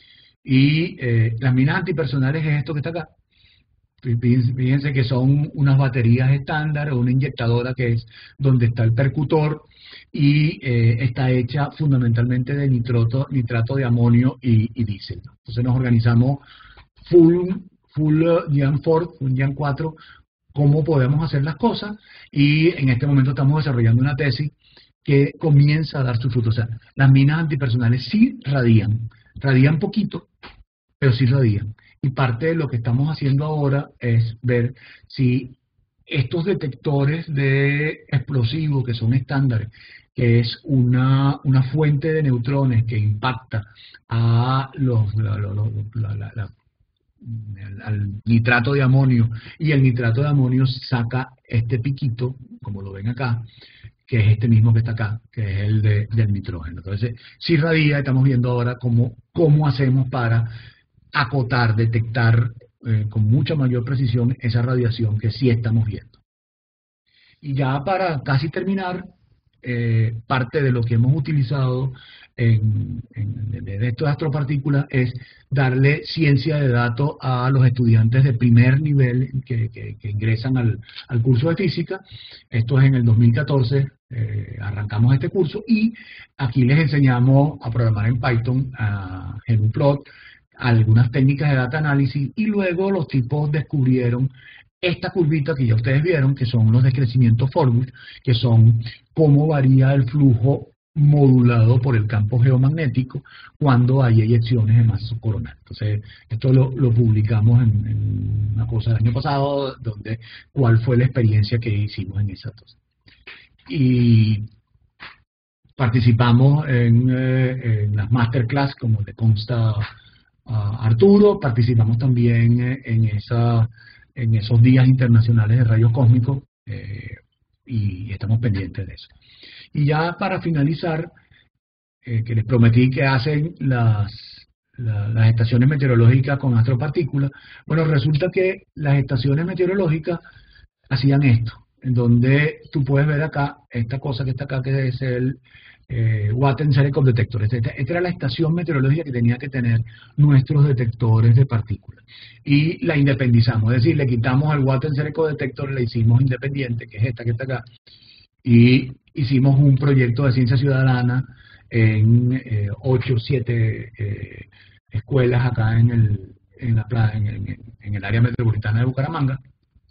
Y eh, las minas antipersonales es esto que está acá. Fíjense que son unas baterías estándar o una inyectadora, que es donde está el percutor, y eh, está hecha fundamentalmente de nitroto, nitrato de amonio y, y diésel. Entonces nos organizamos full, full Gen cuatro, un Gen cuatro, cómo podemos hacer las cosas, y en este momento estamos desarrollando una tesis que comienza a dar sus frutos. O sea, las minas antipersonales sí radian, radian poquito, pero sí radian. Y parte de lo que estamos haciendo ahora es ver si estos detectores de explosivos, que son estándares, que es una, una fuente de neutrones que impacta a los, la, la, la, la, la, al nitrato de amonio, y el nitrato de amonio saca este piquito, como lo ven acá, que es este mismo que está acá, que es el de, del nitrógeno. Entonces, si radia, estamos viendo ahora cómo, cómo hacemos para acotar, detectar eh, con mucha mayor precisión esa radiación que sí estamos viendo. Y ya para casi terminar, eh, parte de lo que hemos utilizado en, en, de estas astropartículas es darle ciencia de datos a los estudiantes de primer nivel que, que, que ingresan al, al curso de física. Esto es en el dos mil catorce, eh, arrancamos este curso, y aquí les enseñamos a programar en Python, a Gnumplot, algunas técnicas de data análisis, y luego los tipos descubrieron esta curvita que ya ustedes vieron, que son los decrecimientos Forward, que son cómo varía el flujo modulado por el campo geomagnético cuando hay eyecciones de masa coronal. Entonces, esto lo, lo publicamos en, en una cosa del año pasado, donde cuál fue la experiencia que hicimos en esa cosa. Y participamos en, eh, en las masterclass, como le consta a Arturo, participamos también en, esa, en esos días internacionales de rayos cósmicos, eh, y estamos pendientes de eso. Y ya para finalizar, eh, que les prometí que hacen las, la, las estaciones meteorológicas con astropartículas, bueno, resulta que las estaciones meteorológicas hacían esto, en donde tú puedes ver acá, esta cosa que está acá, que es el eh, Watt Cerecov Detector. Esta, esta era la estación meteorológica que tenía que tener nuestros detectores de partículas. Y la independizamos, es decir, le quitamos al Watt Cerecov Detector, le hicimos independiente, que es esta que está acá, y hicimos un proyecto de ciencia ciudadana en eh, ocho o siete eh, escuelas acá en el, en, la, en, en, en el área metropolitana de Bucaramanga.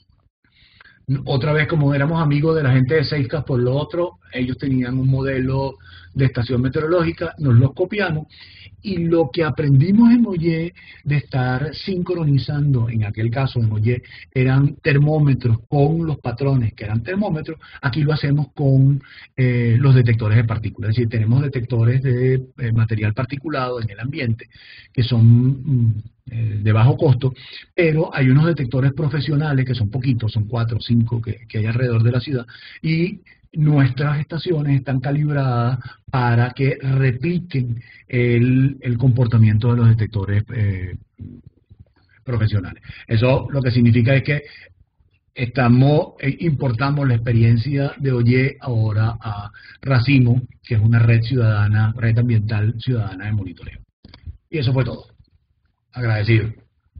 Otra vez, como éramos amigos de la gente de SEISCAS, por lo otro, ellos tenían un modelo de estación meteorológica, nos los copiamos, y lo que aprendimos en Oye de estar sincronizando, en aquel caso en Oye, eran termómetros con los patrones que eran termómetros. Aquí lo hacemos con eh, los detectores de partículas, es decir, tenemos detectores de eh, material particulado en el ambiente, que son mm, eh, de bajo costo, pero hay unos detectores profesionales que son poquitos, son cuatro o cinco que, que hay alrededor de la ciudad, y nuestras estaciones están calibradas para que repliquen el, el comportamiento de los detectores eh, profesionales. Eso lo que significa es que estamos, eh, importamos la experiencia de Oye ahora a Racimo, que es una red ciudadana, red ambiental ciudadana de monitoreo. Y eso fue todo. Agradecido.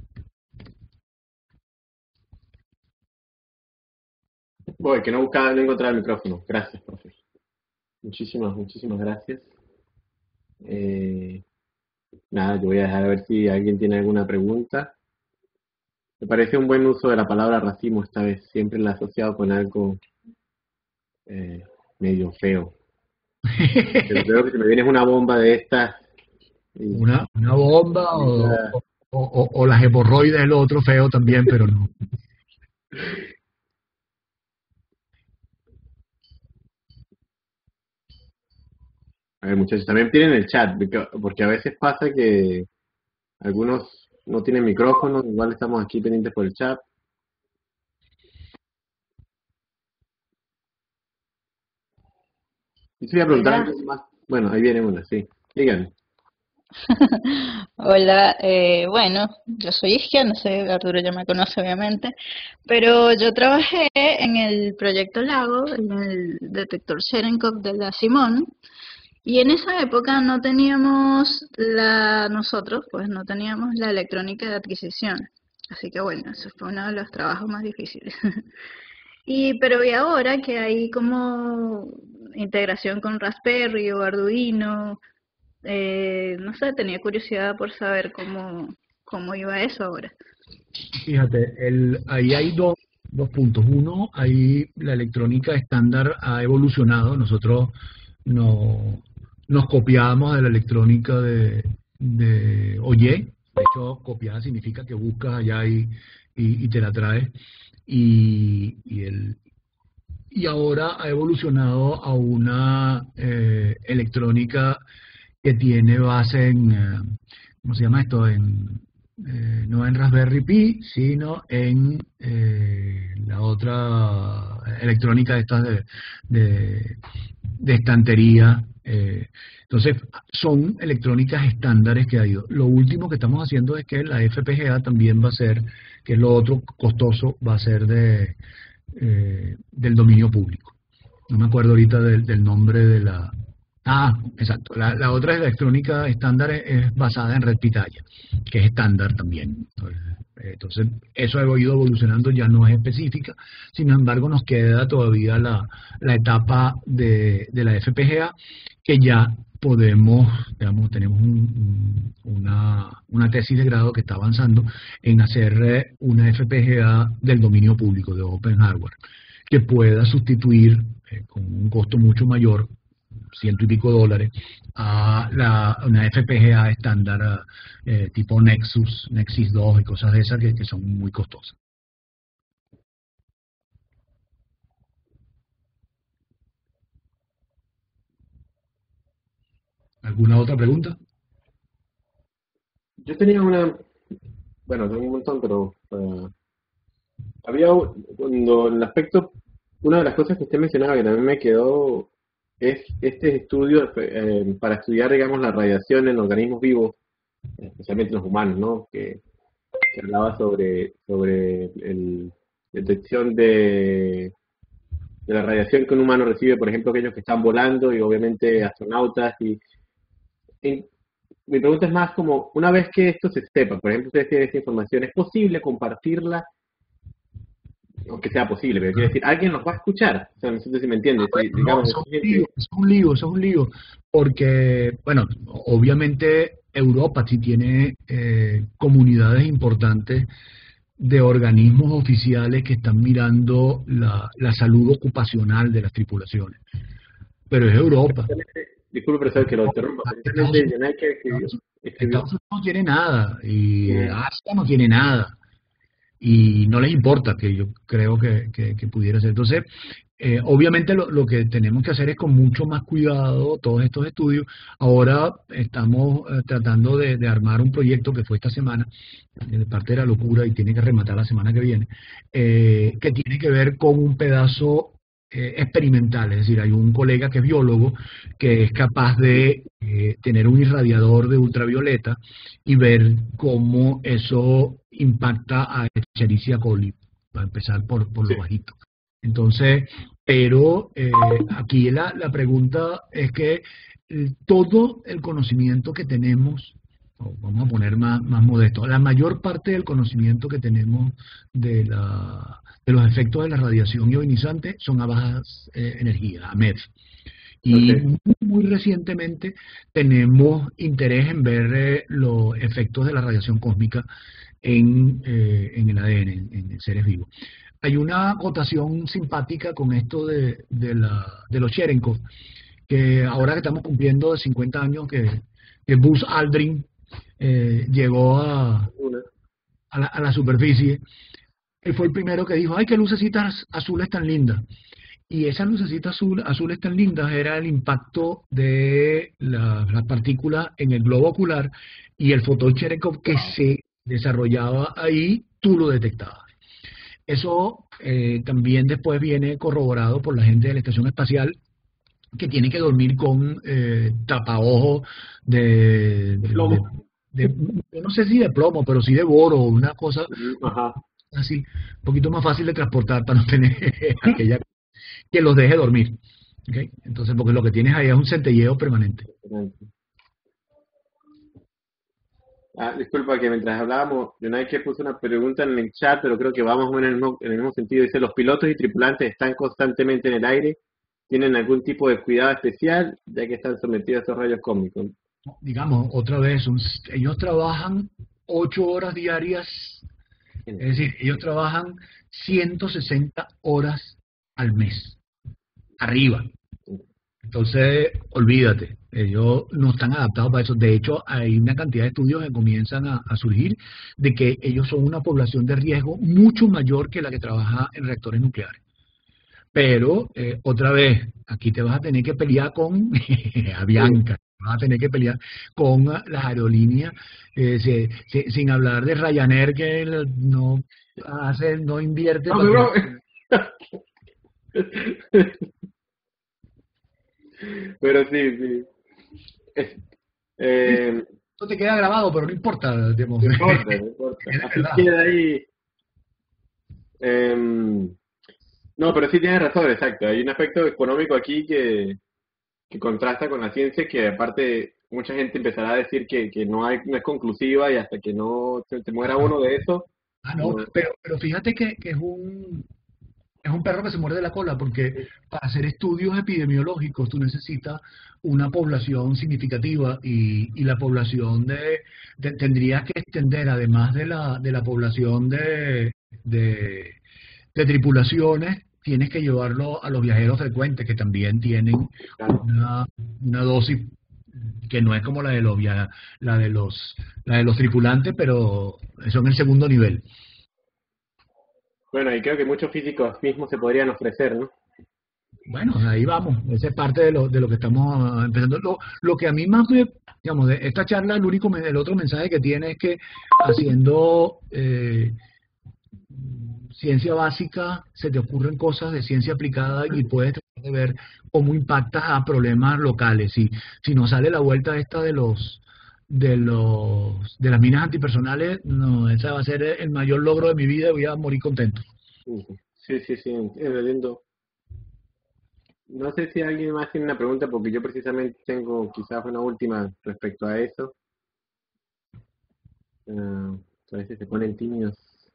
Voy, que no buscaba, no encontraba el micrófono. Gracias, profe. Muchísimas, muchísimas gracias. Eh, nada, yo voy a dejar a ver si alguien tiene alguna pregunta. Me parece un buen uso de la palabra racimo esta vez. Siempre la he asociado con algo eh, medio feo. Pero creo que si me vienes una bomba de estas... Y, una, una bomba o, o, o, o las hemorroides, el otro feo también, pero no. A ver, muchachos, también tienen el chat, porque a veces pasa que algunos no tienen micrófono, igual estamos aquí pendientes por el chat. Y se voy a preguntar algo más. Bueno, ahí viene una, sí. Díganme. Hola, eh, bueno, yo soy Isquia, no sé, Arturo ya me conoce obviamente, pero yo trabajé en el proyecto Lago, en el detector Cherenkov de la Simón, y en esa época no teníamos la, nosotros pues no teníamos la electrónica de adquisición, así que bueno, eso fue uno de los trabajos más difíciles. Y pero y ahora que hay como integración con Raspberry o Arduino, eh, no sé, tenía curiosidad por saber cómo, cómo iba eso ahora. Fíjate, el, ahí hay dos, dos puntos. Uno, ahí la electrónica estándar ha evolucionado. Nosotros no, nos copiamos de la electrónica de, de Oye. De hecho, copiar significa que buscas allá y, y, y te la traes. Y, y, el, y ahora ha evolucionado a una eh, electrónica que tiene base en, eh, ¿cómo se llama esto? En, eh, no en Raspberry Pi, sino en eh, la otra electrónica de estas de, de, de estantería. Eh, entonces, son electrónicas estándares que ha ido. Lo último que estamos haciendo es que la F P G A también va a ser, que es lo otro costoso, va a ser de, eh, del dominio público. No me acuerdo ahorita del, del nombre de la... Ah, exacto. La, la otra electrónica estándar es, es basada en Red Pitaya, que es estándar también. Entonces, eso ha ido evolucionando, ya no es específica. Sin embargo, nos queda todavía la, la etapa de, de la F P G A, que ya podemos, digamos, tenemos un, un, una, una tesis de grado que está avanzando en hacer una F P G A del dominio público, de Open Hardware, que pueda sustituir eh, con un costo mucho mayor ciento y pico dólares, a la, una F P G A estándar eh, tipo Nexus, Nexus dos y cosas de esas que, que son muy costosas. ¿Alguna otra pregunta? Yo tenía una, bueno, tengo un montón, pero uh, había un- cuando en el aspecto, una de las cosas que usted mencionaba que también me quedó es este estudio eh, para estudiar, digamos, la radiación en organismos vivos, especialmente los humanos, ¿no? Que, que hablaba sobre, sobre el detección de, de la radiación que un humano recibe, por ejemplo, aquellos que están volando y obviamente astronautas. Y, y mi pregunta es más como, una vez que esto se sepa, por ejemplo, ustedes tienen esta información, ¿es posible compartirla? Aunque sea posible, pero quiero decir, alguien nos va a escuchar. O sea, no sé si me entiendes. Si, No, digamos, eso si es un lío, gente, eso es un lío, eso es un lío, porque, bueno, obviamente Europa sí tiene eh, comunidades importantes de organismos oficiales que están mirando la, la salud ocupacional de las tripulaciones, pero es Europa. disculpe, profesor, que lo interrumpa, Estados precisamente Unidos, United escribió, escribió. Estados Unidos no tiene nada y Mm, Asia no tiene nada. Y no les importa, que yo creo que, que, que pudiera ser. Entonces, eh, obviamente lo, lo que tenemos que hacer es con mucho más cuidado todos estos estudios. Ahora estamos eh, tratando de, de armar un proyecto que fue esta semana, de parte de la locura y tiene que rematar la semana que viene, eh, que tiene que ver con un pedazo eh, experimental. Es decir, hay un colega que es biólogo que es capaz de eh, tener un irradiador de ultravioleta y ver cómo eso impacta a Escherichia coli, para empezar por, por sí, lo bajito. Entonces, pero eh, aquí la, la pregunta es que eh, todo el conocimiento que tenemos, o vamos a poner más, más modesto, la mayor parte del conocimiento que tenemos de, la, de los efectos de la radiación ionizante son a bajas eh, energías, a M E F. Y ok. muy, muy recientemente tenemos interés en ver eh, los efectos de la radiación cósmica en, eh, en el A D N, en, en seres vivos. Hay una acotación simpática con esto de, de, la, de los Cherenkov, que ahora que estamos cumpliendo cincuenta años que, que Buzz Aldrin eh, llegó a, Una. a, la, a la superficie, él fue el primero que dijo, ¡ay, qué lucecitas azules tan lindas! Y esas lucecitas azul, azules tan lindas era el impacto de la- las partículas en el globo ocular y el fotón Cherenkov que se desarrollaba ahí, tú lo detectabas. Eso eh, también después viene corroborado por la gente de la Estación Espacial que tiene que dormir con eh, tapaojos de, De de, de- plomo. de- yo no sé si de plomo, pero sí de boro, una cosa Mm, ajá. así, un poquito más fácil de transportar para no tener aquella que los deje dormir. ¿Ok? Entonces, porque lo que tienes ahí es un centelleo permanente. Ah, disculpa que mientras hablábamos, United puso una pregunta en el chat, pero creo que vamos en el mismo, en el mismo sentido. Dice, ¿los pilotos y tripulantes están constantemente en el aire? ¿Tienen algún tipo de cuidado especial, ya que están sometidos a esos rayos cósmicos? Digamos, otra vez, un- ellos trabajan ocho horas diarias, es decir, ellos trabajan ciento sesenta horas al mes, arriba. Entonces, olvídate, ellos no están adaptados para eso. De hecho, hay una cantidad de estudios que comienzan a, a surgir de que ellos son una población de riesgo mucho mayor que la que trabaja en reactores nucleares. Pero, eh, otra vez, aquí te vas a tener que pelear con Sí. Avianca, vas a tener que pelear con uh, las aerolíneas, eh, se- se- sin hablar de Ryanair que el- no hace, no invierte No, para que... pero... pero sí, sí. Es- eh, Esto te queda grabado, pero no importa, digamos, no importa, no importa. es de Así verdad. queda ahí. Em, no, pero sí tienes razón, exacto. Hay un aspecto económico aquí que, que contrasta con la ciencia, que aparte mucha gente empezará a decir que, que no hay, no es conclusiva y hasta que no se, se muera uno de eso, Ah, no, no. pero, pero fíjate que, que es un, es un perro que se muerde la cola, porque para hacer estudios epidemiológicos tú necesitas una población significativa y, y la población de, de- tendrías que extender, además de la, de la población de, de, de tripulaciones, tienes que llevarlo a los viajeros frecuentes, que también tienen Claro. una, una dosis que no es como la de los via- la de los la de los tripulantes, pero son el segundo nivel. Bueno, y creo que muchos físicos mismos se podrían ofrecer, ¿no? Bueno, ahí vamos. Esa es parte de lo, de lo que estamos ah, empezando. Lo, lo que a mí más me, digamos, de esta charla, el único, men- el otro mensaje que tiene es que haciendo eh, ciencia básica se te ocurren cosas de ciencia aplicada y puedes tratar de ver cómo impactas a problemas locales. Si, si nos sale la vuelta esta de los de los de las minas antipersonales, no, ese va a ser el mayor logro de mi vida y voy a morir contento. Ujú. Sí, sí, sí, entiendo. No sé si alguien más tiene una pregunta, porque yo precisamente tengo quizás una última respecto a eso. Ah, a veces se ponen tímidos.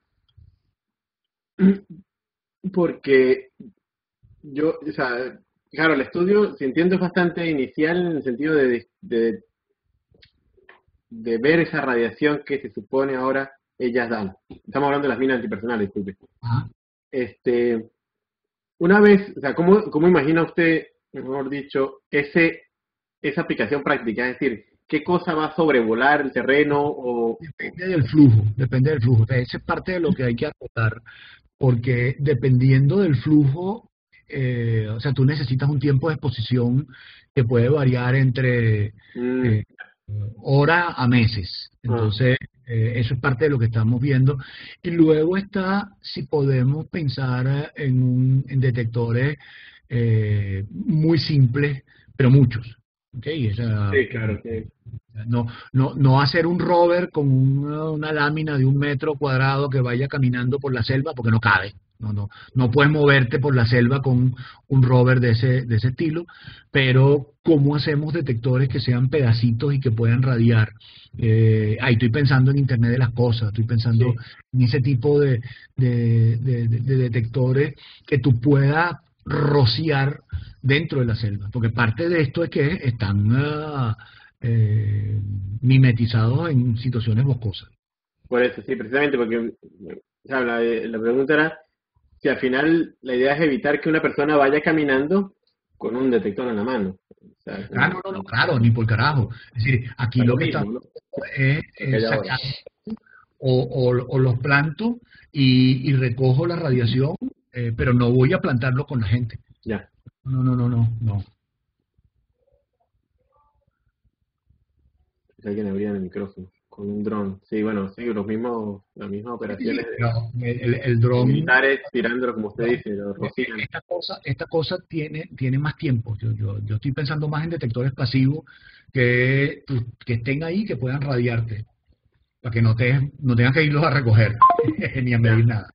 Porque yo, o sea, claro, el estudio, si entiendo, es bastante inicial en el sentido de, de, de ver esa radiación que se supone ahora ellas dan. Estamos hablando de las minas antipersonales, disculpe. Ajá. Este, una vez, o sea, ¿cómo, cómo imagina usted, mejor dicho, ese, esa aplicación práctica? Es decir, ¿qué cosa va a sobrevolar el terreno? O, Depende del flujo, depende del flujo. O sea, esa es parte de lo que hay que acotar, porque dependiendo del flujo, eh, o sea, tú necesitas un tiempo de exposición que puede variar entre mm, eh, hora a meses. ah, Entonces, eh, eso es parte de lo que estamos viendo. Y luego está si podemos pensar en, un- en detectores eh, muy simples, pero muchos. ¿Ok? Esa, sí, claro, sí. no, no, no hacer un rover con una, una lámina de un metro cuadrado que vaya caminando por la selva porque no cabe. No, no, no puedes moverte por la selva con un rover de ese, de ese estilo, pero ¿cómo hacemos detectores que sean pedacitos y que puedan radiar? Eh, ahí estoy pensando en Internet de las Cosas, estoy pensando Sí. en ese tipo de, de, de- de- de detectores que tú puedas rociar dentro de la selva, porque parte de esto es que están ah, eh, mimetizados en situaciones boscosas. Por eso, sí, precisamente porque o sea, la, la pregunta era si al final la idea es evitar que una persona vaya caminando con un detector en la mano. O sea, Ah, como no, no, no, claro, ni por carajo. Es decir, aquí es lo lo que estamos mismo, ¿no? es, Lo que hay es ahora. sacar o, o- o los planto y, y recojo la radiación, eh, pero no voy a plantarlo con la gente. Ya. No, no, no, no, no. Si alguien abría el micrófono con un dron. Sí, bueno, sí, los mismos, las mismas operaciones de, Pero el, el, el de dron, militares tirándolo, como usted dice, lo rocian. esta cosa, esta cosa tiene, tiene más tiempo. Yo, yo, yo estoy pensando más en detectores pasivos que, pues, que estén ahí, que puedan radiarte, para que no, te, no tengas que irlos a recoger ni a Ya. medir nada.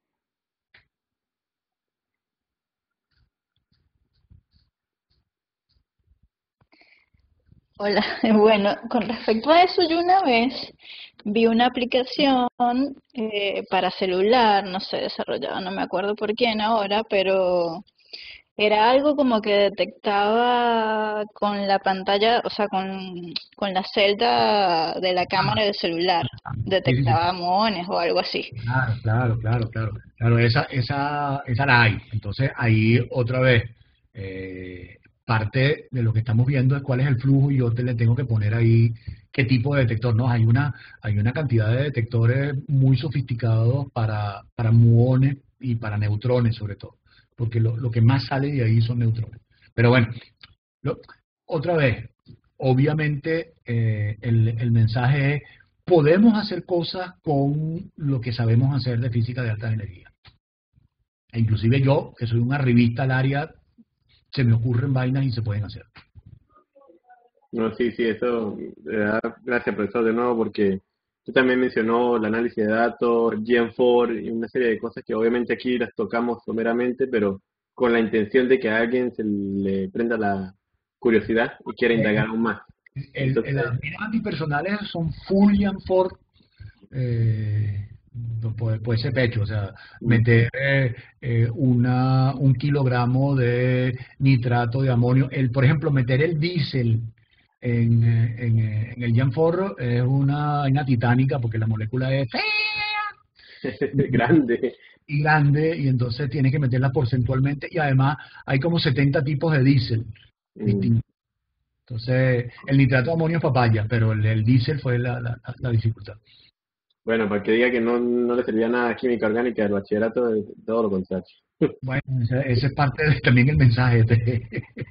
Hola, bueno, con respecto a eso, yo una vez vi una aplicación eh, para celular, no sé, desarrollada, no me acuerdo por quién ahora, pero era algo como que detectaba con la pantalla, o sea, con, con la celda de la Ah, cámara del celular, sí, sí, sí. detectaba muones o algo así. Claro, claro, claro, claro. Claro, esa, esa, esa la hay. Entonces, ahí otra vez, eh, parte de lo que estamos viendo es cuál es el flujo y yo te le tengo que poner ahí qué tipo de detector. No, hay una, hay una cantidad de detectores muy sofisticados para, para muones y para neutrones sobre todo, porque lo, lo que más sale de ahí son neutrones. Pero bueno, lo- otra vez, obviamente eh, el, el mensaje es, podemos hacer cosas con lo que sabemos hacer de física de alta energía. E inclusive yo, que soy un arribista al área, se me ocurren vainas y se pueden hacer. No, sí, sí, eso, de verdad, gracias profesor de nuevo, porque usted también mencionó el análisis de datos, Gen cuatro y una serie de cosas que obviamente aquí las tocamos someramente, pero con la intención de que a alguien se le prenda la curiosidad y quiera indagar aún más. El, el- Entonces, las minas antipersonales son full and for eh, puede, puede ser pecho, o sea, mm, meter eh, eh, una, un kilogramo de nitrato de amonio, el, por ejemplo, meter el diésel en, eh, en, eh, en el Janforro es una vaina titánica porque la molécula es fea. grande. y grande, y entonces tienes que meterla porcentualmente, y además hay como setenta tipos de diésel Mm. distintos. Entonces, el nitrato de amonio es papaya, pero el, el diésel fue la, la, la dificultad. Bueno, para que diga que no, no le servía nada química orgánica del bachillerato, es todo lo contrario. Bueno, ese, ese es parte de, también el mensaje. Este.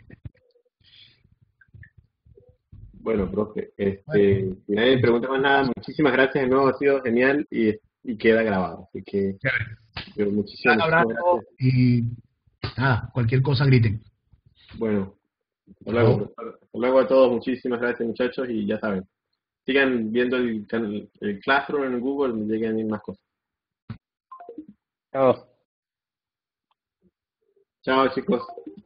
Bueno, profe, Bueno, este, si nadie me pregunta más nada, muchísimas gracias de nuevo, ha sido genial y, y queda grabado. Así que, chévere. pero Un muchísimas, gran muchísimas abrazo gracias. y nada, cualquier cosa griten. Bueno, hasta luego, Chao. profesor. Hasta luego a todos, muchísimas gracias muchachos y ya saben, sigan viendo el, can- el Classroom en Google, donde lleguen más cosas. Chao. Chao chicos.